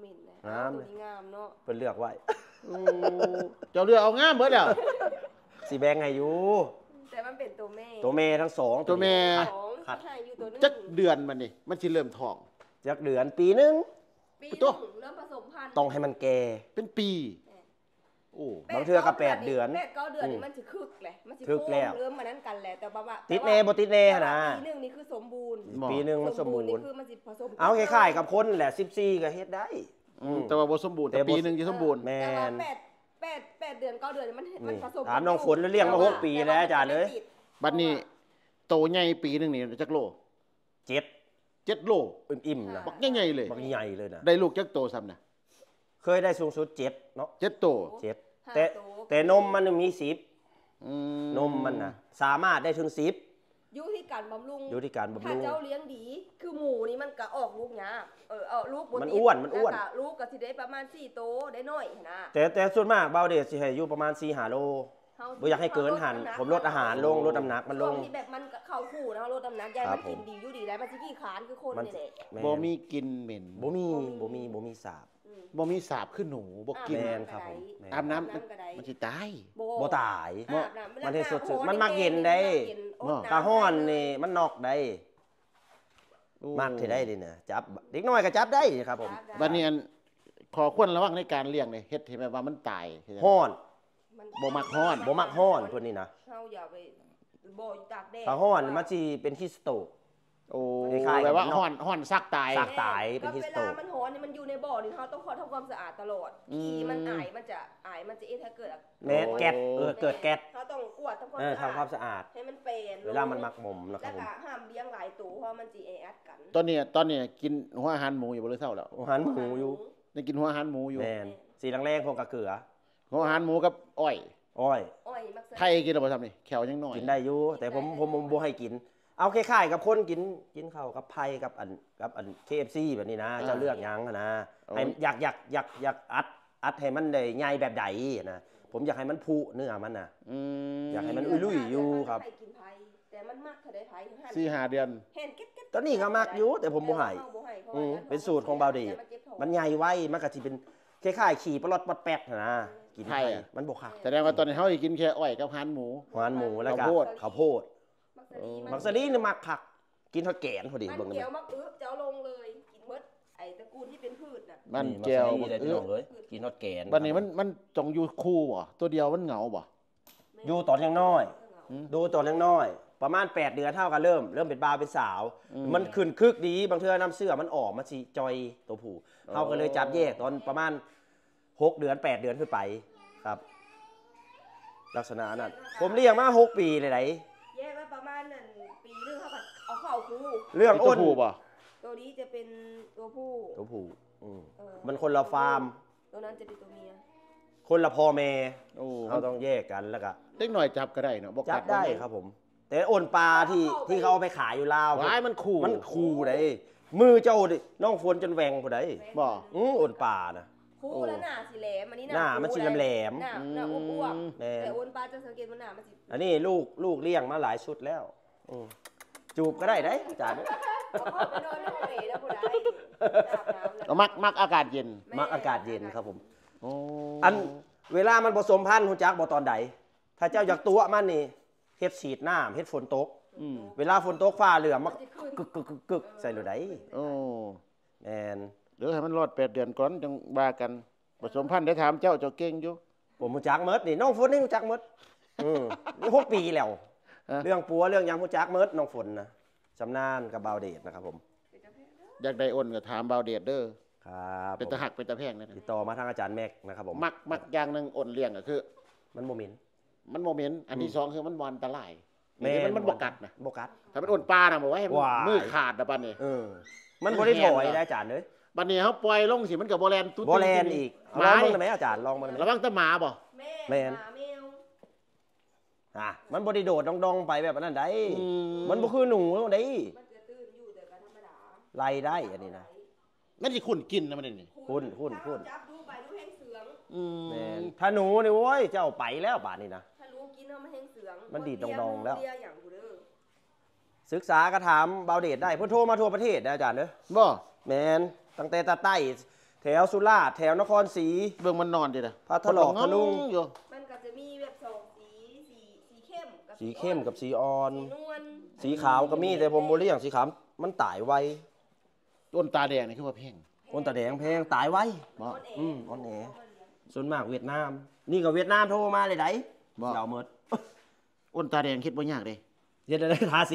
Speaker 2: งาม
Speaker 3: ตัว
Speaker 2: เลย
Speaker 3: นี้งามเนาะ
Speaker 2: เพิ่นเลือกไว้
Speaker 1: โอ้เจ้าเรือเอางามเบิดแล้ว
Speaker 2: สิแบงให้อยู่
Speaker 3: แต่มันเป็นตัวแม่
Speaker 2: ตัวแม่ทั้งสอง
Speaker 1: ตัวแม่
Speaker 3: สอง
Speaker 2: ขัด
Speaker 3: ให้อยู่ตัวหนึง
Speaker 1: จักเดือนมันนี่มันสิเริ่มท้อง
Speaker 2: จักเดือนปีนึง
Speaker 3: ปีห
Speaker 1: ตัว
Speaker 3: นึ่งเริ่มผสมพันธุ์
Speaker 2: ต้องให้มันแก่
Speaker 1: เป็นปีโอ้
Speaker 2: บางเทื่อก็แปดเดือน
Speaker 3: แปดเก้าเดือน
Speaker 2: อื
Speaker 3: นี่
Speaker 2: ม
Speaker 3: มันสิคึกแหละมันสิ
Speaker 2: คึกแล้ว
Speaker 3: โค้งเริ่มมานั้นกันแหละแต่ว่าว่า
Speaker 2: ติดแน่บ่ติดแน่
Speaker 3: แต่ว่า
Speaker 2: นะ
Speaker 3: ปีหนึงนี่คือสมบูรณ์
Speaker 2: ปีหนึงมันสมบูร
Speaker 3: นี่
Speaker 2: ณ์
Speaker 3: คือมันสิผสม
Speaker 2: เอาคล้ายๆกับคนแหละสิบสี่ก็เฮ็ดได้
Speaker 1: อืมแต่ว่าบ่สมบูรณ์แต่
Speaker 2: แต่บ่
Speaker 1: ปีหนึงจะสมบูรณ์
Speaker 2: แม่
Speaker 3: แต่ว่าน แปดแปดแปดเดือนเก้าเดือนมันมัน
Speaker 2: นี่
Speaker 3: ผสม
Speaker 2: ถามน้องฝนแล้วเลี้ยงมาหกปีแล้วอาจารย์เอ้ย
Speaker 1: บัดนี้โตใหญ่ปีหนึงนี่จักโล
Speaker 2: เจ็ด
Speaker 1: เจ็ดโล
Speaker 2: อิ่มๆนะ
Speaker 1: บักใหญ่ๆเลย
Speaker 2: บักใหญ่เลยนะ
Speaker 1: ได้ลูกจักโตซ้ำน่ะ
Speaker 2: เคยได้สูงสุดเจ็ดเนาะ
Speaker 1: เจ็ดโต
Speaker 2: เจ็ด
Speaker 3: ห้า
Speaker 2: แต่
Speaker 3: โต
Speaker 2: แต่นมมันมีสิบ
Speaker 1: อื
Speaker 2: นมมันนะสามารถได้ถึงสิบ
Speaker 3: อยู่ที่การบำรุง
Speaker 2: อยู่ที่การบำรุง
Speaker 3: ถ้าเจ้าเลี้ยงดี คือหมูนี่มันก็ออกลูกยากเออเอาลูกบ
Speaker 2: มัน
Speaker 3: ติด
Speaker 2: อ้วนมันอ้วน
Speaker 3: แล้วก็ลูกก็สิได้ประมาณสี่โตได้น้อยนะ
Speaker 2: แต่แต่ส่วนมากเบาเดชสิให้อยู่ประมาณสี่หาโล
Speaker 3: เฮ
Speaker 2: บ่อยากให้เกินหันผมลดอาหารลงลดน้ำหนักมันลง
Speaker 3: ช่วที่แบบมันเข้าคู่นะลดน้ำหนักยาย
Speaker 2: ครั
Speaker 3: มั
Speaker 2: บ
Speaker 3: นกิน
Speaker 2: ผม
Speaker 3: ดีอยู่ดีได้มันสิขี้ขานคือคน
Speaker 2: มัน
Speaker 3: นี่แหละ
Speaker 2: แม่น
Speaker 1: บ่มีกลินเหม็น
Speaker 2: บ่มีบ่มีบ่มีสาบ
Speaker 3: อืม
Speaker 1: บ่มีสาบขึ้นหนูบ่กิน
Speaker 2: แม่นครับผมแม่น
Speaker 1: อาบน้ำ
Speaker 3: อาบน้ำก็ได้
Speaker 1: มันสิตาย
Speaker 2: บ่ตาย
Speaker 3: อาบน้ำ
Speaker 2: มันเฮ็ดสดๆ
Speaker 3: วลา
Speaker 2: มันมักเย็นได้
Speaker 3: อดำ
Speaker 2: ถ้าฮ้อนนี่มันนอกได้
Speaker 1: โอ้
Speaker 2: มักที่ได้ดิเนี่ยจับเด็กน้อยก็จับได้ครับผม
Speaker 3: ได้
Speaker 1: บัดนี้อันขอควรระวังในการเลี้ยงนี่เฮ็ดให้แบบว่ามันตาย
Speaker 2: ฮ้อน
Speaker 3: มัน
Speaker 1: บ่มักฮ้อน
Speaker 2: บ่มักฮ้อนเพิ่นนี่นะ
Speaker 3: เฮาอย่าไปบ่อยู่ตากแดด
Speaker 2: ถ้าฮ้อนมันสิเป็นฮิสโตก
Speaker 1: โอ้
Speaker 2: คล้ายๆกับ
Speaker 1: แบบว่า
Speaker 2: มันเนาะ
Speaker 1: ฮ้อนฮ้อนซักตาย
Speaker 2: ซัก ตายเป็นฮิสโตก
Speaker 3: เวลามันร้อนนี่มันอยู่ในบ่อนี่เขาต้องคอยทำความสะอาดตลอด
Speaker 1: อืม
Speaker 3: ขี้มันอายมันจะอายมันจะเอ๊ะถ้าเกิดอะ
Speaker 2: แม่นแก๊สเออเกิดแก๊ส
Speaker 3: เขาต้องกวาดทำความ
Speaker 2: เออ
Speaker 3: สะอาด
Speaker 2: ทำความสะอาด
Speaker 3: ให้มันเป็น
Speaker 2: เวลามันมักหมมนะค
Speaker 3: แล้
Speaker 2: รับ
Speaker 3: ว
Speaker 2: ผม
Speaker 3: ก็ห้ามเลี้ยงหลายตัวเพราะมันจะแออัดกัน
Speaker 1: ตอนนี้ตอนนี้กินหัวอาหารหมูอยู่บ่หรือเท่าแล้ว
Speaker 2: อาหารหมูอยู่
Speaker 1: ได้กินหัวอาหารหมูอยู่
Speaker 2: แม่นสีแรงๆพวกกะเกลือ
Speaker 1: หัวอาหารหมูกับอ้อย
Speaker 2: อ้อย
Speaker 3: อ้อยมักส
Speaker 1: ไทยกินแล้วบ่ซ้ำนี่แขวยังน้อย
Speaker 2: กินได้อยู่แต่ผมผมผมบ่ให้กิน เอาคล้ายๆกับคนกินกินข้าวกับไผ่กับอันกับอัน เค เอฟ ซี แบบนี้นะเจ้าเลือกหยังอะนะให้อยากอยากอยากอยากอัดอัดให้มันได้ใหญ่แบบใดนะผมอยากให้มันพุเนื้อมันน่ะ
Speaker 1: อืม
Speaker 2: อยากให้มัน อุ้ยๆอยู่ครับ
Speaker 3: ไผ่กินไผ่แต่มันมักถ้าได้ไผ่ถึงหั่น
Speaker 1: สี่ห้าเดือน
Speaker 3: เห็นเก็ตๆ
Speaker 2: ตอนนี้ก็มักอยู่แต่ผมบ่ให้
Speaker 3: เออบ่ให้เพราะ
Speaker 2: อืม
Speaker 3: ว่า
Speaker 2: เป็นสูตรของบาวดี
Speaker 3: ดี๋ยวมันเจ็บท้อง
Speaker 2: มันใหญ่ไว้มันก็สิเป็นคล้ายๆขี่ปลอดปลอดแป๊ดน่ะนะกิน
Speaker 1: ไผ่
Speaker 2: ไผ่
Speaker 1: อะ
Speaker 2: มันบ่คัก
Speaker 1: แสดงว่าตอนนี้เฮาสิกินแค่อ้อยกับอาหารหมู
Speaker 2: หวานหมูแล้วก็
Speaker 1: ข้าวโพด
Speaker 2: ข้าวโพด
Speaker 3: มักสลี
Speaker 2: มักสลีนี่มักคักกินทอดแกงพอดี
Speaker 3: มัน
Speaker 2: เบิ่งได้
Speaker 3: เกี่ยว
Speaker 2: ไหม
Speaker 3: มักอึเจ้าลงเลยกินเบิดไอ้ตระกูลที่เป็นพืชน่ะ
Speaker 1: มัน
Speaker 2: นี่
Speaker 1: แก้ว
Speaker 2: มักสลีได้พี่
Speaker 1: เอ
Speaker 2: น้
Speaker 1: อ
Speaker 2: องเอ้ยกินทอดแกง
Speaker 1: บัดนี้มันมันจงอยู่คู่บ่ตัวเดียวมันเหงาบ่
Speaker 2: อยู่ตอนยังน้อย
Speaker 1: อืม
Speaker 2: ดูตอนยังน้อย ประมาณแปดเดือนเท่ากันเริ่ม เริ่มเป็นบ่าวเป็นสาว
Speaker 1: อืม
Speaker 2: มันขึ้นคึกดีบางเทื่อน้ำเสื้อมันออกมาสิจอยตัวผู้
Speaker 1: อ๋อ
Speaker 2: เขาก็เลยจับแยกตอนประมาณหกเดือนแปดเดือนขึ้นไปครับ ลักษณะนั้นผมเลี้ยงมาหกปีเลยไหน
Speaker 3: แยกไว้ประมาณนั่นปีนึงเขาก็เอาเข้าคู
Speaker 2: เรื่อง
Speaker 1: ตัว
Speaker 2: อ้น
Speaker 1: ผู้บ่
Speaker 3: ตัวนี้จะเป็นตัวผู้
Speaker 2: ตัวผู้อืม
Speaker 3: เออ
Speaker 2: มันคนละฟาร์ม
Speaker 3: ตัวนั้นจะเป็นตัวเมีย
Speaker 2: คนละพ่อแม่
Speaker 1: โอ้
Speaker 2: เขาต้องแยกกันแล้วก็
Speaker 1: เล็กหน่อยจับก็ได้เนาะบ่
Speaker 2: จั
Speaker 1: กับ
Speaker 2: ได้ครับผม แต่อ้นปลาที่ที่เขาเอาไปขายอยู่ลาว
Speaker 1: ว้ายมันคู่
Speaker 2: มันคู่ได้มือเจ้าดิน้องฝนจนแหวงผู้ใด
Speaker 1: บ่
Speaker 2: อืออ้นปลานะ
Speaker 3: คู่
Speaker 1: โอ้
Speaker 3: แล้วหน้าสีแหลมอันนี้
Speaker 2: หน้ามันสิแหลมๆ
Speaker 3: หน้าหน้าอ้วกๆ
Speaker 2: แม่
Speaker 3: แต่อ้วนปลาจะสังเกตว่าหน้ามันสิ
Speaker 2: อันนี้ลูกลูกเลี้ยงมาหลายชุดแล้วอืมจูบก็ได้ได้จาน
Speaker 3: เอาเข้าไปนอนในห้องเอ๋แล้วผู้ใดอาบน้ำแล้ว
Speaker 1: เอามักมักอากาศเย็น
Speaker 2: มักอากาศเย็นครับผม
Speaker 1: โอ้
Speaker 2: อันเวลามันผสมพันธุ์หูจักบ่ตอนใด ถ้าเจ้าอยากตัวมันนี่เฮ็ดฉีดน้ำเฮ็ดฝนตก
Speaker 1: อืม
Speaker 2: เวลาฝนตกฟ้าเหลือง
Speaker 3: มั
Speaker 2: มัน น
Speaker 3: จะขึ้น
Speaker 2: กึกกึกกึกกึกใส่หรือได
Speaker 1: โอ้
Speaker 2: แมน
Speaker 1: เดี๋ยวให้มันรอดแปดเดือนก่อนจังว่ากันผสมพันธุ์ได้ถามเจ้าเจ้าเก่งอยู่
Speaker 2: ผมหูจักเมิดนี่น้องฝนนี่หูจักเมิดอืมนี่หกปีแล้ว
Speaker 1: ฮะ
Speaker 2: เรื่องปัวเรื่องหยังหูจักเมิดน้องฝนนะชำนาญกับบาวเดชนะครับผม
Speaker 1: อยากได้อ้นก็ถามบาวเดชเด้อ
Speaker 2: ครับ
Speaker 1: เป็นตะหักเป็นตะแพงนะ
Speaker 2: ติดต่อมาทางอาจารย์แม็กนะครับผม
Speaker 1: มักมักอย่างหนึงอ้นเลี้ยงก็คือ
Speaker 2: มันโมเมนต์
Speaker 1: มันโมเมนต์อันที่สองคือมันวันอันตราย
Speaker 2: แม่
Speaker 1: มันมันบกัดนะ
Speaker 2: บกัด
Speaker 1: ถ้าเป็นอ้นปลานะบอกว่าให้มัน
Speaker 2: ว้าย
Speaker 1: มือขาดนะบัดนี้
Speaker 2: เออ มันบริถอยได้อาจารย์เลย
Speaker 1: บัดนี้เขาปล่อยลงสิมันกับโบแลนตุ๊ด
Speaker 2: บอแลนอีก
Speaker 1: ห
Speaker 2: ลอ
Speaker 1: มาง
Speaker 2: มึงได้ไหมอาจารย์ลองมึงได้ไหม
Speaker 1: ระวังแตะหมาบ่
Speaker 3: แม่
Speaker 2: แม่น
Speaker 3: หาแมว
Speaker 2: อ่ะมันบริโดดดองๆไปแบบนั้นได้
Speaker 1: อื
Speaker 2: มันบ่คือหนูได้
Speaker 3: มันจะตื่นอยู่แต่ก็ธรรมดา
Speaker 2: ไล่ได้อันนี้นะ
Speaker 1: นั่นสิคุณกินนะมันนี่
Speaker 2: คุณคุณคุณ
Speaker 3: จับดูไปดูแห้งเสือง
Speaker 1: อืม
Speaker 2: แมนถ้าหนูนี่โว้ยเจ้าไปแล้วป่านนี้นะ
Speaker 3: ถ้ารู้กินแล้วมันแห้งเสือง
Speaker 2: มันดีดดองๆแล้ว
Speaker 3: เลียอย่างกูเด้อ
Speaker 2: ศึกษากระถามเบาเดชได้เพื่อโทรมาทั่วประเทศนะอาจารย์เนอะ
Speaker 1: บ่
Speaker 2: แมนตั้งแต่ตาใต้แถถวสุราษฎร์แถวนครศรี
Speaker 1: เบิ่งมันนอนดิล่ะ
Speaker 2: พระทะลอกทะลุง
Speaker 1: อยู่
Speaker 3: มันก็จะมีแบบสองสีสีสีเข้มกับ
Speaker 2: สีเข้มกับสีอ่อน
Speaker 3: สีนวล
Speaker 2: สีขาวก็มีแต่ผมบ่เลี้ยงสีขาวมันตายไว
Speaker 1: ต้นตาแดงนี่คือว่าแพง
Speaker 2: คนตาแดงแพงตายไว
Speaker 1: บ่
Speaker 2: อืมอ่อนแหส่วนมากเวียดนาม นี่ก็เวียดนามโทรมาเลยได
Speaker 1: บ่
Speaker 2: เจ้าหมด
Speaker 1: อ้นตาแดงคิดบ่ยากเด้
Speaker 2: เฮ็ดได้ทาสี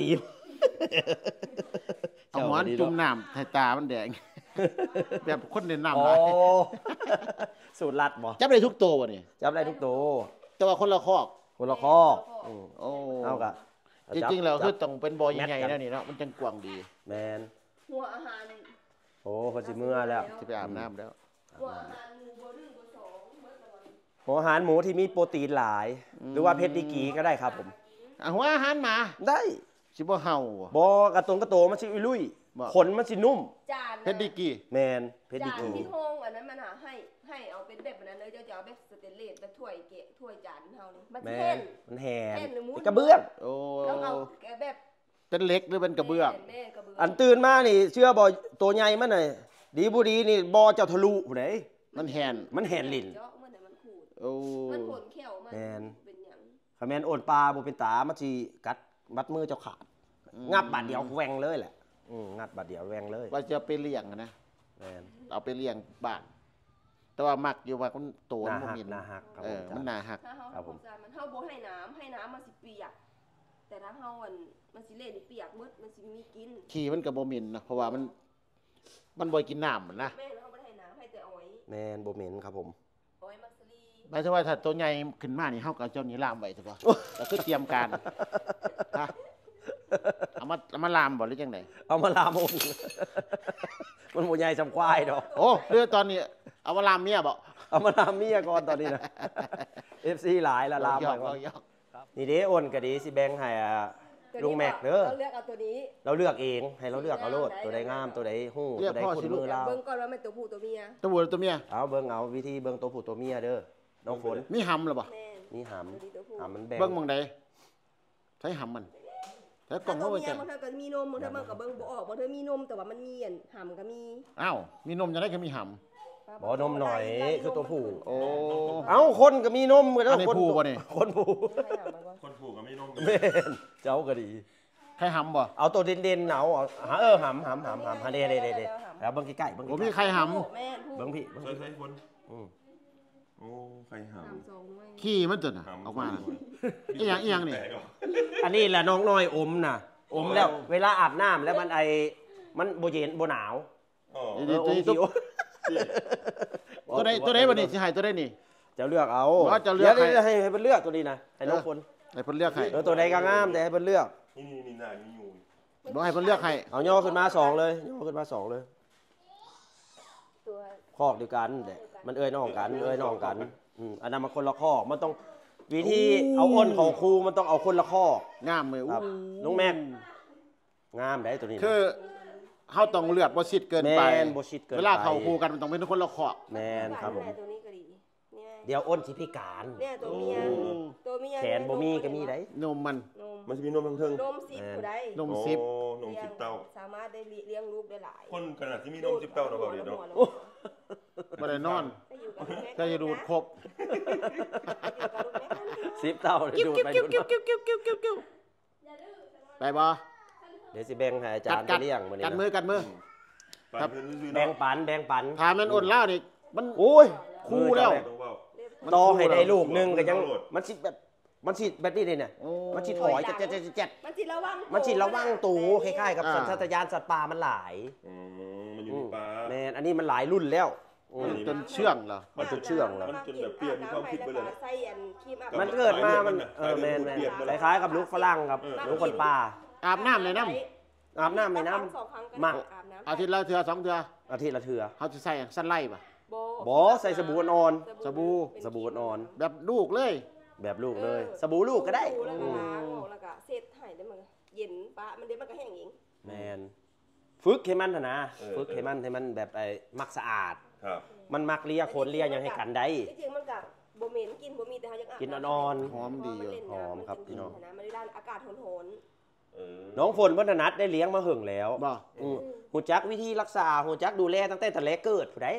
Speaker 1: เอาหมอนจุ่มน้ำให้ตามันแดง แบบคนเล่นน้ำ
Speaker 2: อ๋อ
Speaker 1: หลาย
Speaker 2: สูตรลัดบ่
Speaker 1: จับได้ทุกตัวบ่นี่
Speaker 2: จับได้ทุกตัว
Speaker 1: แต่ว่าคนละคอก
Speaker 2: คนละข้ออืม
Speaker 1: โอ้
Speaker 2: เอากะ
Speaker 1: จริงๆแล้วคือ
Speaker 2: จับ
Speaker 1: ต้องเป็นบ่อใหญ่
Speaker 2: แมทกัน
Speaker 1: ๆแล้วนี่เนาะมันจังกว้างดี
Speaker 2: แมน
Speaker 3: หัวอาหาร
Speaker 2: โอ้คนสิเมื่อแล้ว
Speaker 1: สิไปอาบน้ำแล้ว
Speaker 3: หัวอาหารหมูเบอร์หนึ่งเบอร์สองเบอร์สอง
Speaker 2: หัวอาหารหมูที่มีโปรตีนหลาย หรือว่าเพชรดีกรีก็ได้ครับผม
Speaker 1: อ่ะหัวอาหารหมา
Speaker 2: ได้
Speaker 1: สิบ่เห่าบ่
Speaker 2: บอกระตงกระโตมันสิอุยลุย
Speaker 1: บ่
Speaker 2: ขนมันสินุ่ม
Speaker 3: จาน
Speaker 1: เพชรดีกี่
Speaker 2: แมนเพชรดี
Speaker 3: จาน
Speaker 2: กรี
Speaker 3: ที่ทงอันนั้นมันหาให้ให้เอาเป็นแบบนั้นเลยเจ้าจะเอาแบบสเตนเลสแบบถ้วยเกะถ้วยจานเท่านี้มัน
Speaker 2: แม
Speaker 3: เท่
Speaker 2: น
Speaker 3: น
Speaker 2: มันแหน
Speaker 3: แท่นหรือมุ้น
Speaker 2: กระเบื้อง
Speaker 1: โอ้
Speaker 3: ต้องเอาแบบ
Speaker 1: เป็นเหล็กหรือเป็นกระเบื้อง
Speaker 3: แม่กระเบื้อง
Speaker 2: อันตื่นมานี่ เชื่อบอตัวใหญ่มันหน่อยดีบุดีนี่บอเจ้าทะลุผู้ใด
Speaker 1: มันแหน
Speaker 2: มันแหนลิ้น
Speaker 3: เจาะมันไหนมันขูด
Speaker 1: โอ้
Speaker 3: มันขนเขี้ยวมัน
Speaker 2: แม่น
Speaker 3: เป็นหยัง
Speaker 2: คาแมนโอนปลาบ่เป็นตามันสิกัดบัดมือเจ้าขาด งับบาดเดียวแหวงเลยแหละอืมงัดบาดเดียวแหวงเลย
Speaker 1: ว่าจะไปเลี้ยงอะนะ
Speaker 2: แมน
Speaker 1: เอาไปเลี้ยงบ้าน แต่ว่ามักอยู่ว่ามันโต
Speaker 2: ห
Speaker 1: มั
Speaker 2: น้าน
Speaker 1: บ่
Speaker 2: หัก
Speaker 1: มี
Speaker 2: หน้าหักครับ
Speaker 1: เอ
Speaker 2: ผม
Speaker 1: อมันน่าหัก
Speaker 3: ถ้าเฮา
Speaker 2: ครับผม
Speaker 3: ทำความสะอาดมันเฮาบ่ให้น้ำให้น้ำมันสิเปียก แต่ถ้าเฮาอันมันสิเละนี่เปียกหมดมันสิมีกิน
Speaker 1: ขี้มันก็บ่มินนะเพราะว่ามัน มันบ่กินน้ำมันนะ
Speaker 3: แม่เฮาบ่ได้ให้น้ำให้แต่อ้อย
Speaker 2: แมนโบเหมนครับผม
Speaker 3: อ้อยมักสลี
Speaker 1: หมายถึงว่าถ้าตัวใหญ่ขึ้นมานี่เฮาก็เอาเจ้านี้ลามไว้ถูกป่ะก็คือเตรียมการฮะเอามาเอามาลามบ่หรือจังได
Speaker 2: เอามาลามอน มันโมใหญ่จำควายดอก
Speaker 1: โอ้เรือตอนนี้เอามาลามเมียบ่
Speaker 2: เอามาลามเมียก่อนตอนนี้นะ เอฟ ซี หลายละลาม
Speaker 1: ย
Speaker 2: ไป
Speaker 1: อก
Speaker 2: ก่อน
Speaker 1: ยอก
Speaker 2: นี่เด้อ้นก็ดีสิแบ่งให้อ่ะลุงแม็กเด้อ
Speaker 3: เราเลือกเอาตัวนี้
Speaker 2: เราเลือกเองให้เราเลือกเอาโลดตัวใดงามตัวใดหู้ตัวใดคนมือเรา
Speaker 3: เบิ่งก่อนว่ามันตัวผู้ตัวเมีย
Speaker 1: ตัวผู้หรือตัวเมีย
Speaker 2: เอาเบิ่งเอาวิธีเบิ่งตัวผู้ตัวเมียเด้อน้องฝน
Speaker 1: มีหำหรือบ่
Speaker 3: แม่น
Speaker 2: นี่ห
Speaker 3: ตัวนี้ตัวผู้
Speaker 2: ำหำมันแบ่ง
Speaker 1: เบิ่งหมองใดใช้หำมันใช้กล่อง
Speaker 3: ถ้า
Speaker 1: ว่า
Speaker 3: ตัว
Speaker 1: ไว้
Speaker 3: เมีย
Speaker 1: จัง
Speaker 3: บางเทื่อก็มีนมบางเทื่อมันก็เบิ่งบ่ออกบางเทื่อมีนมแต่ว่ามันมีอันหำก็มี
Speaker 1: อ้าวมีนมจะได้ก็มีห
Speaker 2: บ่นมหน่อยคือตัวผู้
Speaker 1: ำโอ้
Speaker 2: เอ้าคนก็มีนมเหมือน
Speaker 1: อันนี้
Speaker 2: คน
Speaker 1: ผู้บ่นี่
Speaker 2: คนผู้
Speaker 3: ให้หำมันก่อน
Speaker 5: คนผูกกับไม่นุ่ม
Speaker 2: แม่นเจ้าก็ดี
Speaker 1: ใครหำบ่
Speaker 2: เอาตัวเด่นๆเอาเอาหาเออหำหำหำหำหาเด้เด้เด้เด้แล้วเบิ่งใกล้ๆเบิ่ง
Speaker 1: โอ้
Speaker 2: ใก
Speaker 1: มี
Speaker 2: ล้
Speaker 1: ใครห
Speaker 3: แม่นผู้
Speaker 2: ๆเบิ่งพี่เบิ่ง
Speaker 5: เคย
Speaker 2: พี่
Speaker 5: เคยคน
Speaker 2: อืม
Speaker 5: โอ้ใครห
Speaker 3: หำสองหน่วย
Speaker 1: ำขี้มันตัวน่ะ
Speaker 5: ำ
Speaker 1: ออกมาน่ะ อีหยังอีหยังนี่
Speaker 5: แตกเหรอ
Speaker 2: อันนี้แหละน้องน้อยอมน่ะอมแล้ว เวลาอาบน้ำแล้วมันไอมันบ่เย็นบ่หนาว
Speaker 5: อ๋อ
Speaker 1: เดี๋ยว
Speaker 2: เอออม
Speaker 1: ตัว
Speaker 2: ขี้อม
Speaker 1: ตัวใดตัวใดบ่นี่สิให้ตัวใดนี่
Speaker 2: เจ้าเลือกเอา
Speaker 1: ว่าเจ้าเลือก
Speaker 2: ดี๋ยว
Speaker 1: ให้
Speaker 2: ให้ให้เพิ่นเลือกตัวนี้นะให้น้องคน
Speaker 1: ให้เพิ่นเลือกให้
Speaker 2: เออตัวใดก็งามแต่ให้เพิ่นเลือก
Speaker 5: นี่นี่นี่หน้านี่อยู่
Speaker 1: บ่ให้เพิ่นเลือกให้
Speaker 2: เอาย่อขึ้นมาสองเลยย่อขึ้นมาสองเลย
Speaker 3: ตัว
Speaker 2: คอกเดียวกันแต่มันเอ้ยน้องกันเอ้ยน้องกันอืมอันนั้นมันคนละคอกมันต้องวิธีเอาอ้นของครูมันต้องเอาคนละคอก
Speaker 1: งามเลย
Speaker 2: ครับ
Speaker 1: อู้
Speaker 2: น้องแม็กงามได้ตัวนี้นะ
Speaker 1: คือเฮาต้องเลือดบ่ชิดเกินไป
Speaker 2: แม่นบ่ชิดเกินไป
Speaker 1: เวลาเข้าคู่กันมันต้องเป็นคนละขอก
Speaker 2: แมนครับผม
Speaker 3: แม่ตัวนี้ก็ดีเนี่ย
Speaker 2: เดี๋ยวอ้นที่พิการ
Speaker 3: เนี่ยตัวเมียตัวเมีย
Speaker 2: แขนบ่มีก็มีได้
Speaker 1: นมมัน
Speaker 3: นม
Speaker 5: มันจะมีนมทั้งเทิง
Speaker 3: นมสิบผู้ใด
Speaker 1: นม
Speaker 5: โอ้
Speaker 1: ซิป
Speaker 5: นมสิบเต้า
Speaker 3: สามารถได้เลี้ยงลูกได้หลาย
Speaker 5: คนขนาดที่มีนมสิบเต้าเราเบาดีเนาะ
Speaker 1: บ่ได้นอน
Speaker 3: ถ้าอยู่กับลูกแม่
Speaker 1: ก็จะดูดครบ
Speaker 3: อยู่กับลูกแม่กัน
Speaker 2: สิบเท่าเลยดูดไปดูดมา
Speaker 1: ไปบ่
Speaker 2: เดี๋ยวสิแบ่งให้อาจารย์ไปเลี้ยงมื้อนี้
Speaker 1: กัดมือ
Speaker 2: นะ
Speaker 1: กัดมือ
Speaker 5: ครับเพื่อนซื้อ
Speaker 2: แบ่ง
Speaker 5: เนาะ
Speaker 2: ปันแบ่งปัน
Speaker 1: ถามมันอ่อนแล้วนี่มัน
Speaker 2: โอ้ย
Speaker 1: คู่แล้ว
Speaker 5: ต้องเบา
Speaker 2: ต่อให้ได้ลูกหนึงก็ยัง
Speaker 5: โหลด
Speaker 2: มันสิแบบมันสิแบบนี้เลยเนี่ย
Speaker 1: โอ้
Speaker 2: มันสิถอยจัดจัด
Speaker 3: มันสิระวัง
Speaker 2: มันสิระวังตูคล้ายๆกับ
Speaker 1: อ่า
Speaker 2: สัญชาตญาณสัตว์ป่ามันหลาย
Speaker 5: อืมมันอยู่ในป่า
Speaker 2: แม่นอันนี้มันหลายรุ่นแล้วอืม
Speaker 1: จนเชื่องเหรอ
Speaker 2: มันจนเชื่องแล้ว
Speaker 5: มันจนแบบเปลี่ยนความคิดไปเลย
Speaker 3: ใส่อันครีมอาบ
Speaker 2: มัน
Speaker 3: น้ำ
Speaker 2: เกิดมามัน
Speaker 5: สายเลือดมันน่ะ
Speaker 2: เออแม่น
Speaker 5: สายเลือด
Speaker 2: แม่น
Speaker 5: เปลี่ยนไปเลย
Speaker 2: คล้ายๆกับลูกฝรั่งกับ
Speaker 5: เออ
Speaker 2: ลูกคนป่า
Speaker 1: อาบน้ำในน้
Speaker 2: อาบน้ำในน้
Speaker 3: สองครั้งก็
Speaker 2: มัก
Speaker 3: อาบน้ำ
Speaker 1: ำอาทิตย์ละเทื่อสองเทื่อ
Speaker 2: ำอาทิตย์ละเทื่อ
Speaker 1: เขาจะใส่สั้นไล่ป่ะ
Speaker 3: โบ
Speaker 2: บ่ใส่สบู่อ่อน
Speaker 1: สบู่
Speaker 2: สบู่อ่อน
Speaker 1: แบบลูกเลย
Speaker 2: แบบลูกเลย สบู่ลูกก็ได้
Speaker 3: แล้ว
Speaker 2: อื
Speaker 3: ก็
Speaker 2: ม
Speaker 3: ล้างออกแล้วก็เสร็จให้ได้มันเย็นปะมันเดี๋ยวมันก็แห้งเอง
Speaker 2: แมนฝึกให้มันเถอะนะ
Speaker 5: เออ
Speaker 2: ฝึกให้มันให้มันแบบไอ้มักสะอาด
Speaker 5: ครับ
Speaker 2: มันมักเลียโคนเลียหยังให้กันได้
Speaker 3: จริงๆมันกับโบเหม็นกินโบมีแต่เขายังอาบ
Speaker 2: กินอ่อน
Speaker 1: หอมดีอยู่
Speaker 2: หอมครับพี่น้อง
Speaker 3: นะมันได้ร้านอากาศโหน
Speaker 5: เออ
Speaker 2: น้องฝนวัฒนัทได้เลี้ยงมาหึงแล้ว
Speaker 1: บ่
Speaker 2: อืมหูจักวิธีรักษาหูจักดูแลตั้งแต่แต่แรกเกิดผู้ใด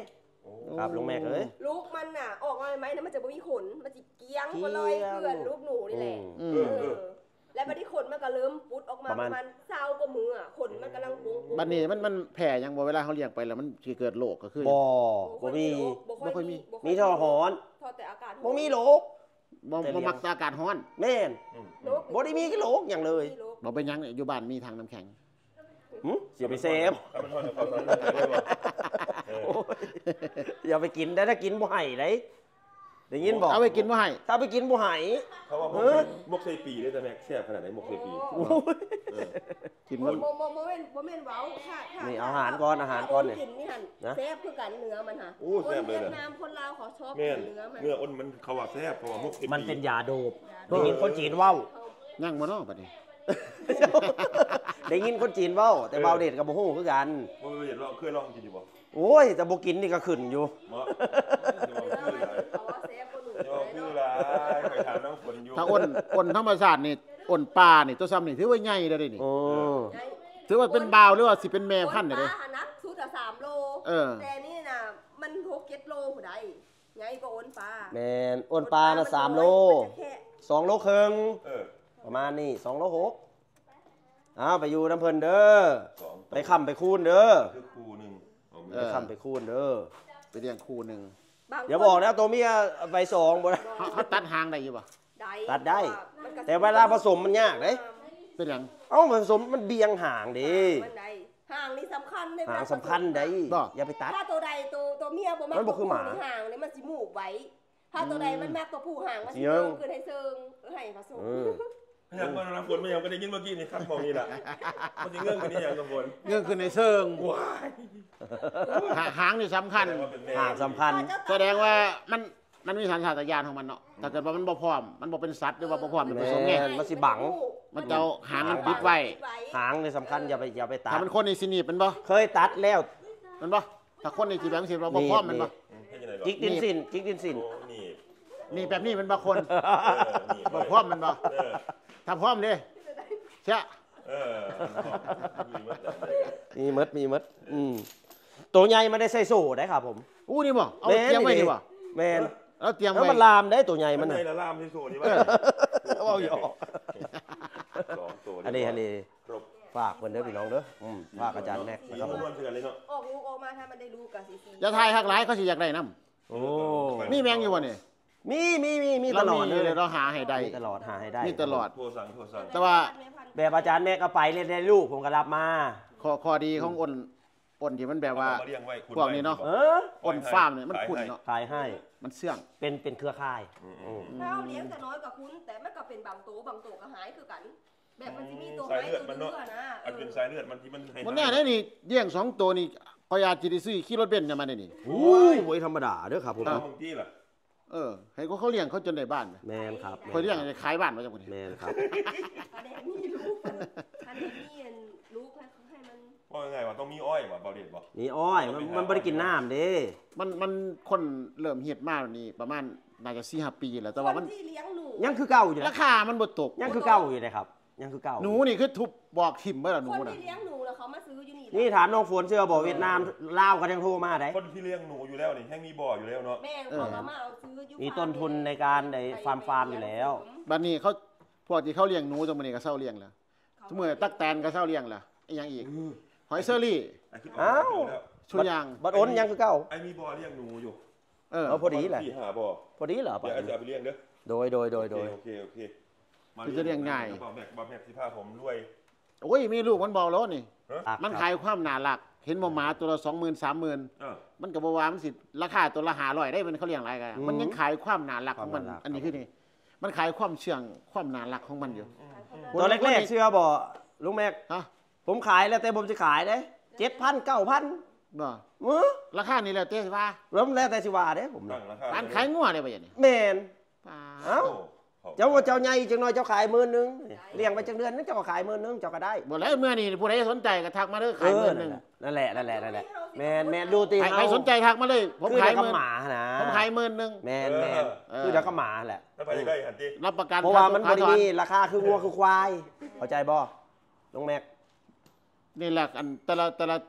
Speaker 2: ครับลุงแม่เอ้ย
Speaker 3: ลูกมันน่ะออกมาไหมนะมันจะบ่มีขนมันจะเกี้ยงก็เลยเกลื่อนลูกหนูนี่แหละ
Speaker 2: อื
Speaker 1: อื
Speaker 2: ม
Speaker 1: ม
Speaker 3: เออแล้วบัดนี้ขนมันก็เริ่มปุดออกมา
Speaker 2: ประ
Speaker 3: ป
Speaker 2: มาณ
Speaker 3: ระมาณเศร้ากว่ามืออ่ะขนมันกำลังปุ้งๆ
Speaker 1: บัดนี้มันมันแผ่ยังบ่เวลาเขาเลี้ยงไปแล้วมันสิเกิดโรคก็คือ
Speaker 2: บ่
Speaker 3: บ่
Speaker 2: บ่มี
Speaker 1: บ่ค่อยมี
Speaker 3: บ่
Speaker 2: มีเท่าหอน
Speaker 3: พอแต่อากาศ
Speaker 2: บ่มีโรค
Speaker 1: บ่
Speaker 2: แต่เลี้
Speaker 1: บ่
Speaker 2: ยง
Speaker 1: มักอากาศร้อน
Speaker 2: แม่น
Speaker 3: โรค
Speaker 2: บ่ได้มีโรคอย่างเลย
Speaker 3: มีโรค
Speaker 1: บ่เป็นหยังเนี่ยอยู่บ้านมีทางน้ำแข็ง
Speaker 2: หึเสียไปเซฟ
Speaker 5: ถ้ามันทอดกับข้าวสารมันจะได้บ่เออ
Speaker 2: โอ้ยอย่าไปกินได้ถ้ากินบ่ให้ได้ได้ยินบอก
Speaker 1: เอาไปกินบ่ให้
Speaker 2: ถ้าไปกินบ่ให้
Speaker 5: เขาว่าม
Speaker 2: เอก อ
Speaker 5: ใส่มกใส่ปีได้แต่แม็กแซ่บขนาดไหนมกใส่ปี
Speaker 2: โอ้ย
Speaker 5: เออ
Speaker 1: กิน
Speaker 3: โม
Speaker 1: มัน
Speaker 3: โมโมโมเมนโมเมนเว้าค่ะค่ะ
Speaker 2: นี่อาหารก่อนอาหารก่อนเนี่ย
Speaker 3: กินนี่หั่น
Speaker 2: นะ
Speaker 3: แซ่บคือกันเนื้อมันค่ะ
Speaker 5: โอ้แซ่บเลย
Speaker 3: คน
Speaker 5: นะ
Speaker 3: เวียดนามคนลาวเขาชอบ
Speaker 5: แม่
Speaker 3: กิ
Speaker 5: น
Speaker 3: นเนื้อมัน
Speaker 5: เนื้ออ้นมันเขาว่าแซ่บเพราะว่ามกใส่ปี
Speaker 2: มันเป็นยาโดบได้ยินคนจีนเว้า
Speaker 1: ยังบ่เนาะบัดนี้
Speaker 2: ได้ยินคนจีนเว้า แต่เบาเด็ดกับบ่ฮู้คือกัน
Speaker 5: บ่เคยลองเคยลองกินอยู่บ่
Speaker 2: โอ้ยแต่บ่กินนี่ก็ขึ้นอยู่
Speaker 5: บ่
Speaker 3: เนื้อมันเขาว่าแซ่บกว่าหนู
Speaker 5: ยอ
Speaker 3: เลย
Speaker 5: คือ
Speaker 3: เนาะ
Speaker 5: หลายเคยถามน้องฝนอยู่
Speaker 1: ถ้าอ้นอ้นธรรมชาตินี่อ้นปลานี่ตัวซ้ำนี่ถือว่าใหญ่เด้อเด้นี่
Speaker 2: โอ้
Speaker 3: ไง
Speaker 1: ถือว่าเป็นบ่าวหรือว่าสิเป็นแม่พันธุ์เด้อ
Speaker 3: ค
Speaker 1: เด้
Speaker 3: ปลาหานักสุดอะสามโล
Speaker 1: เออ
Speaker 3: แต่นี่น่ะมันหกเจ็ดโลผู้ใดไงก็โอนปลา
Speaker 2: แม่นอ้วนปลาน่ะสามโล
Speaker 3: มันจะแค่
Speaker 2: สองโลครึ่ง
Speaker 5: เออ
Speaker 2: ประมาณนี้สองโลหกอ้าวไปอยู่น้ำเพิ่นเด้อ
Speaker 5: สอง
Speaker 2: ไปค้ำไปคูนเด้อ
Speaker 5: คือคู่หนึงเอา
Speaker 1: เอ
Speaker 2: ไป
Speaker 1: อ
Speaker 2: ค้ำไปคูนเด้อ
Speaker 1: ไปเลี้ยงคู่หนึง
Speaker 3: บางคน
Speaker 2: อย่าบอกนะตัวเมียไปสองบ่ได้
Speaker 1: เขาเขาตัดหางได้อยู่บ่
Speaker 3: ได้
Speaker 2: ตัดได้
Speaker 3: มันก็
Speaker 2: แต่เวลาผสมมันยากเด้
Speaker 1: เป็นหยัง
Speaker 2: เอ้าผสมมันเบียงห่างดิ
Speaker 3: มันได้ห่างนี่สำคัญใน
Speaker 2: ห่าง
Speaker 3: เวล
Speaker 2: สำคัญได้
Speaker 1: บ่
Speaker 2: อย่าไปตัด
Speaker 3: ถ้าตัวใดตัวตัวเมียบ่
Speaker 2: มันบ่คือหมา
Speaker 3: ตัวผู้นี่ห่างนี่มันสิหมูกไว้ ถ้าตัวใดมันมากตัวผู้ห่างมันสิ
Speaker 2: เยอะ
Speaker 3: เซิงคือให้เซิงเออให้ผสม
Speaker 2: เออ
Speaker 5: ยังมาน้ำฝนไม่ยังก็ได้ยินเมื่อกี้นี่ครับมองนี่แหละมันจะเงื่อนกันนี่ยังน้ำฝน
Speaker 1: เงื่อนขึ้นในเชิง
Speaker 5: ว้าย
Speaker 1: หาหางนี่สำคัญ
Speaker 5: แสดงว่าเป็นแม่
Speaker 2: ห่างสำคัญ
Speaker 1: แสดงว่ามันมันมีสัญชาตญาณของมันเนาะถ้าเกิดว่ามันบ่พร้อมมันบ่เป็นสัตว์หรือว่าบ่พร้อมเป็นผสมไง
Speaker 2: แม่นมันสิบัง
Speaker 1: มันจะเอาหางมันปิดไว้
Speaker 2: หางนี่สำคัญอย่าไปอย่าไปตั
Speaker 1: ถ้า
Speaker 2: ด
Speaker 1: มันคนในสิหนีบมันบ่
Speaker 2: เคยตัดแล้ว
Speaker 1: มันบ่ถ้าคนในสิแบบสิเราบ่พร้อมมันบ่
Speaker 5: อืมให้ยังไงหรอ
Speaker 2: จิกดินสินจิกดินสิน
Speaker 5: โอ้นี่
Speaker 1: นี่แบบนี้มันบ่คน
Speaker 5: เออนี่
Speaker 1: บ่พร้อมมันบ่
Speaker 5: เออ
Speaker 1: ถ้าพร้อมเด้เชื่อ
Speaker 5: เออมีหมดเลย
Speaker 2: มีมดมีมดอืมตัวใหญ่ไม่ได้ใส่โซ่ได้ครับผม
Speaker 1: อู้นี่บ่เอาเตรียมไว้นี่บ่
Speaker 2: แมน
Speaker 1: เอาเตรียม
Speaker 2: แล้ว
Speaker 1: ไว้
Speaker 2: มันลามได้ตัวใหญ่
Speaker 5: มั
Speaker 2: มัน น
Speaker 5: ใน
Speaker 2: น่ะ
Speaker 5: ละลามที่สุดนี่
Speaker 1: เอ
Speaker 5: ว่า
Speaker 1: อ
Speaker 2: เอาหยอก
Speaker 5: สองตัว
Speaker 2: อันนี้อันนี้
Speaker 5: ครบ
Speaker 2: ฝากเพิ่นเด้อพี่น้องเด้ออืมฝากอาจารย์แม็ก
Speaker 5: มี
Speaker 2: นะครับผม
Speaker 5: ม้วนๆเถื่อนเลยเนาะ
Speaker 3: ออกลูกออกมาถ้ามันได้ลูกกับสีสี
Speaker 1: อย่าทายหักหลายเขาสิอยากได้นํ
Speaker 2: โอ้
Speaker 1: มีแมงอยู่บ่นี่
Speaker 2: มีมีมีมีต
Speaker 1: เรา
Speaker 2: ลอด
Speaker 1: มี
Speaker 2: เลย
Speaker 1: เราหาให้ได้
Speaker 2: มีตลอดหาให้ได้
Speaker 1: มีตลอด
Speaker 5: โทรสั่งโทรสั่ง
Speaker 1: แต่ว่า
Speaker 2: แบบอาจารย์แม็กก็ไปเล่นได้ลูกผมก็รับมา
Speaker 1: ข้อข้อดีของอ้นอ้นที่มันแบบว่า
Speaker 5: เอมเลี้ยงไว้คุณ
Speaker 1: พวกนี้เนาะ
Speaker 2: เออ
Speaker 1: อ้นฟาร์มเนี่ยมันขุ่นเนาะ
Speaker 2: ขายให้
Speaker 1: มันเสื่อง
Speaker 2: เป็นเป็นเครือข่ายอืม
Speaker 3: ถ้าเอาเลี้ยงแต่น้อยกว่าคุณแต่มันก็เป็นบางตัวบางตัวก็หายคือกัน แบบมันจะมีตัว
Speaker 5: สาย
Speaker 3: หาย
Speaker 5: เลือด
Speaker 3: ตัว
Speaker 5: มัน
Speaker 3: เนื้
Speaker 5: เนาะ
Speaker 3: อนะ
Speaker 5: อันเป็นสายเลือดมันที่มันให้
Speaker 1: วันนี้ได้นี่เลี้ยงสองตัวนี่พอยาจิไดิซื้อขี่รถเบนซ์จะมาได้นี่
Speaker 2: โอ้ยโว้ยธรรมดาเด้อครับผม
Speaker 5: เอาบางที่ล่ะ
Speaker 1: เออให้เขาเขาเลี้ยงเขาจนได้บ้านไหม
Speaker 2: แมนครับ
Speaker 1: คอยเลี้ยงจะขายบ้านมาจากคนนี้
Speaker 2: แมนครับ
Speaker 3: ถ้าได้มีลูกถ้าได้มีลูกให้เขาให้มัน
Speaker 5: ว่าไงวะต้องมีอ้อยว่ะเบาเด็ดบ่
Speaker 2: นี่อ้อยมันมันบ่ได้กินน้ำเด้
Speaker 1: มันมันคนเริ่มเฮ็ดมานี่ประมาณน่าจะสี่ห้าปีแล้วแต่
Speaker 3: ค
Speaker 1: ว่าน มัน
Speaker 3: ที่เลี้ยงหนู
Speaker 2: ยังคือเก่าอยู่
Speaker 1: รา
Speaker 2: นะ
Speaker 1: คามันบ่ตก
Speaker 2: ยังคือเก่าอยู่เลยครับ ยังคือเก่า
Speaker 1: หนูนี่คือทุบบอกถิ่มเมื่อหนู
Speaker 3: คน
Speaker 1: น่ะ
Speaker 3: ที่เลี้ยงหนูแล้วเขามาซื้ออยู่นี่
Speaker 2: นี่ถามน้องฝนเชื่อบอกเวียดนามลาวก็ยังโทรมาได้
Speaker 5: คนที่เลี้ยงหนูอยู่แล้วนี่แห้งมีบ่ออยู่แล้วเนาะ
Speaker 3: แม่เขาก็มาเอาซื้ออยู่
Speaker 2: มีต้นทุนในการในฟาร์มฟาร์มอยู่แล้ว
Speaker 1: บัดนี้เขาพวกที่เขาเลี้ยงหนูตรงนี้ก็เศร้าเลี้ยงแล้วทุกมื้อตักแตนก็เศร้าเลี้ยงแล้วอีหยังอีกหอยเซอรี่
Speaker 5: ไอ้คิด
Speaker 2: อ้าว
Speaker 5: แล้ว
Speaker 1: ชุยาง
Speaker 2: บัดอ้นยังคือเก่า
Speaker 5: ไอ้มีบ่อเลี้ยงหนูอยู่
Speaker 1: เออ
Speaker 2: เอาพอดีแหละ
Speaker 5: ที่หาบ่อ
Speaker 2: พอดีเหรอ
Speaker 5: เดี๋ยวไอ้จะเอาไปเลี้ยงเด้อ
Speaker 2: โดยโดยโดยโดย
Speaker 5: โอเคโอเคมา
Speaker 1: คือจะเลี้ยงง่าย
Speaker 5: บ่อแม็กบ่อแม็กสิพาผมด้วย
Speaker 1: โอ้ยมีลูกมันบอกแล้วนี่
Speaker 2: อ่ะ
Speaker 1: มันขายความน่ารักเห็นบ่หมาตัวละสองหมื่นสามหมื่น
Speaker 5: เออ
Speaker 1: มันก็บ่ว่ามันสิราคาตัวละห้าร้อยได้มันเขาเลี้ยงหลายกัน
Speaker 2: อืม
Speaker 1: มันยังขายความน่ารักของมัน
Speaker 2: ความน่ารัก
Speaker 1: อันนี้คือนี่มันขายความเชื่องความน่ารักของมันอยู่
Speaker 2: ตัวแรกๆเชื่อบอกลุงแม็ก
Speaker 1: ฮะ
Speaker 2: ผมขายแล้วแต่ผมจะขายได้เจ็ดพันเก้าพัน
Speaker 1: บ่
Speaker 2: มือ
Speaker 1: ราคานี่แหละเต้ว่า
Speaker 2: เริ่มแล้วแต่สิว่าเด้ผม
Speaker 5: ตั้
Speaker 2: นะ
Speaker 5: งราคา
Speaker 1: ร้านขายงัวได้บ่อย่างนี้
Speaker 2: แมน
Speaker 1: ป้า
Speaker 2: เอ้า
Speaker 5: โอ้
Speaker 2: เจ้าว่าเจ้าใหญ่จังน้อยเจ้าขายหมื่นหนึงเลี้ยงไปจังเดือนนึงเจ้าก็ขายหมื่นหนึงเจ้าก็ได้
Speaker 1: บ่แล้วเมื่อนี้ผู้ใดสนใจก็ทักมาเด้อขายหมื่นหนึง
Speaker 2: นั่นแหละนั่นแหละนั่นแหละแมนแมนดูตี
Speaker 1: ใคร
Speaker 2: เฮา
Speaker 1: ใครสนใจทักมาเลยผม
Speaker 2: คือ
Speaker 1: ขา
Speaker 2: เดี๋
Speaker 1: ย
Speaker 2: ยว
Speaker 1: ห
Speaker 2: ก็
Speaker 1: มื่น
Speaker 2: หมานะ
Speaker 1: ผมขายหมื่นหนึง
Speaker 2: แมนแมน
Speaker 1: เออ
Speaker 2: คือเดี๋ยวก็หมาแหละ
Speaker 5: แล้วไปได้หันติ
Speaker 1: รับประกัน
Speaker 2: เพราะว่ามันบ
Speaker 1: ค่
Speaker 2: ริ
Speaker 1: ถอ
Speaker 2: มีราคาคือวัวคือควายเข้าใจบ่ลุงแม็ก
Speaker 1: นี่แหละอันแต่ละแต่ละแต่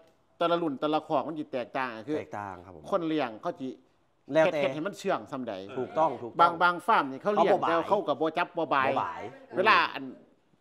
Speaker 1: แต่ละรุ่นแต่ละขอกมันสิแตกต่างคือ
Speaker 2: แตกต่างครับผม
Speaker 1: คนเลี้ยงเขาสิ
Speaker 2: แล้ว
Speaker 1: เฮ็ด
Speaker 2: แต่
Speaker 1: เฮ็ดให้มันเชื่องซำใด
Speaker 2: ถูกต้องถูกต้
Speaker 1: บา
Speaker 2: อง
Speaker 1: งบางฟาร์มนี่เขาเลี้ยง
Speaker 2: เขาบ่บ่าย
Speaker 1: แล้วเขาก็บ่จับบ่บาย
Speaker 2: บ่บ่าย
Speaker 1: เวลาอัน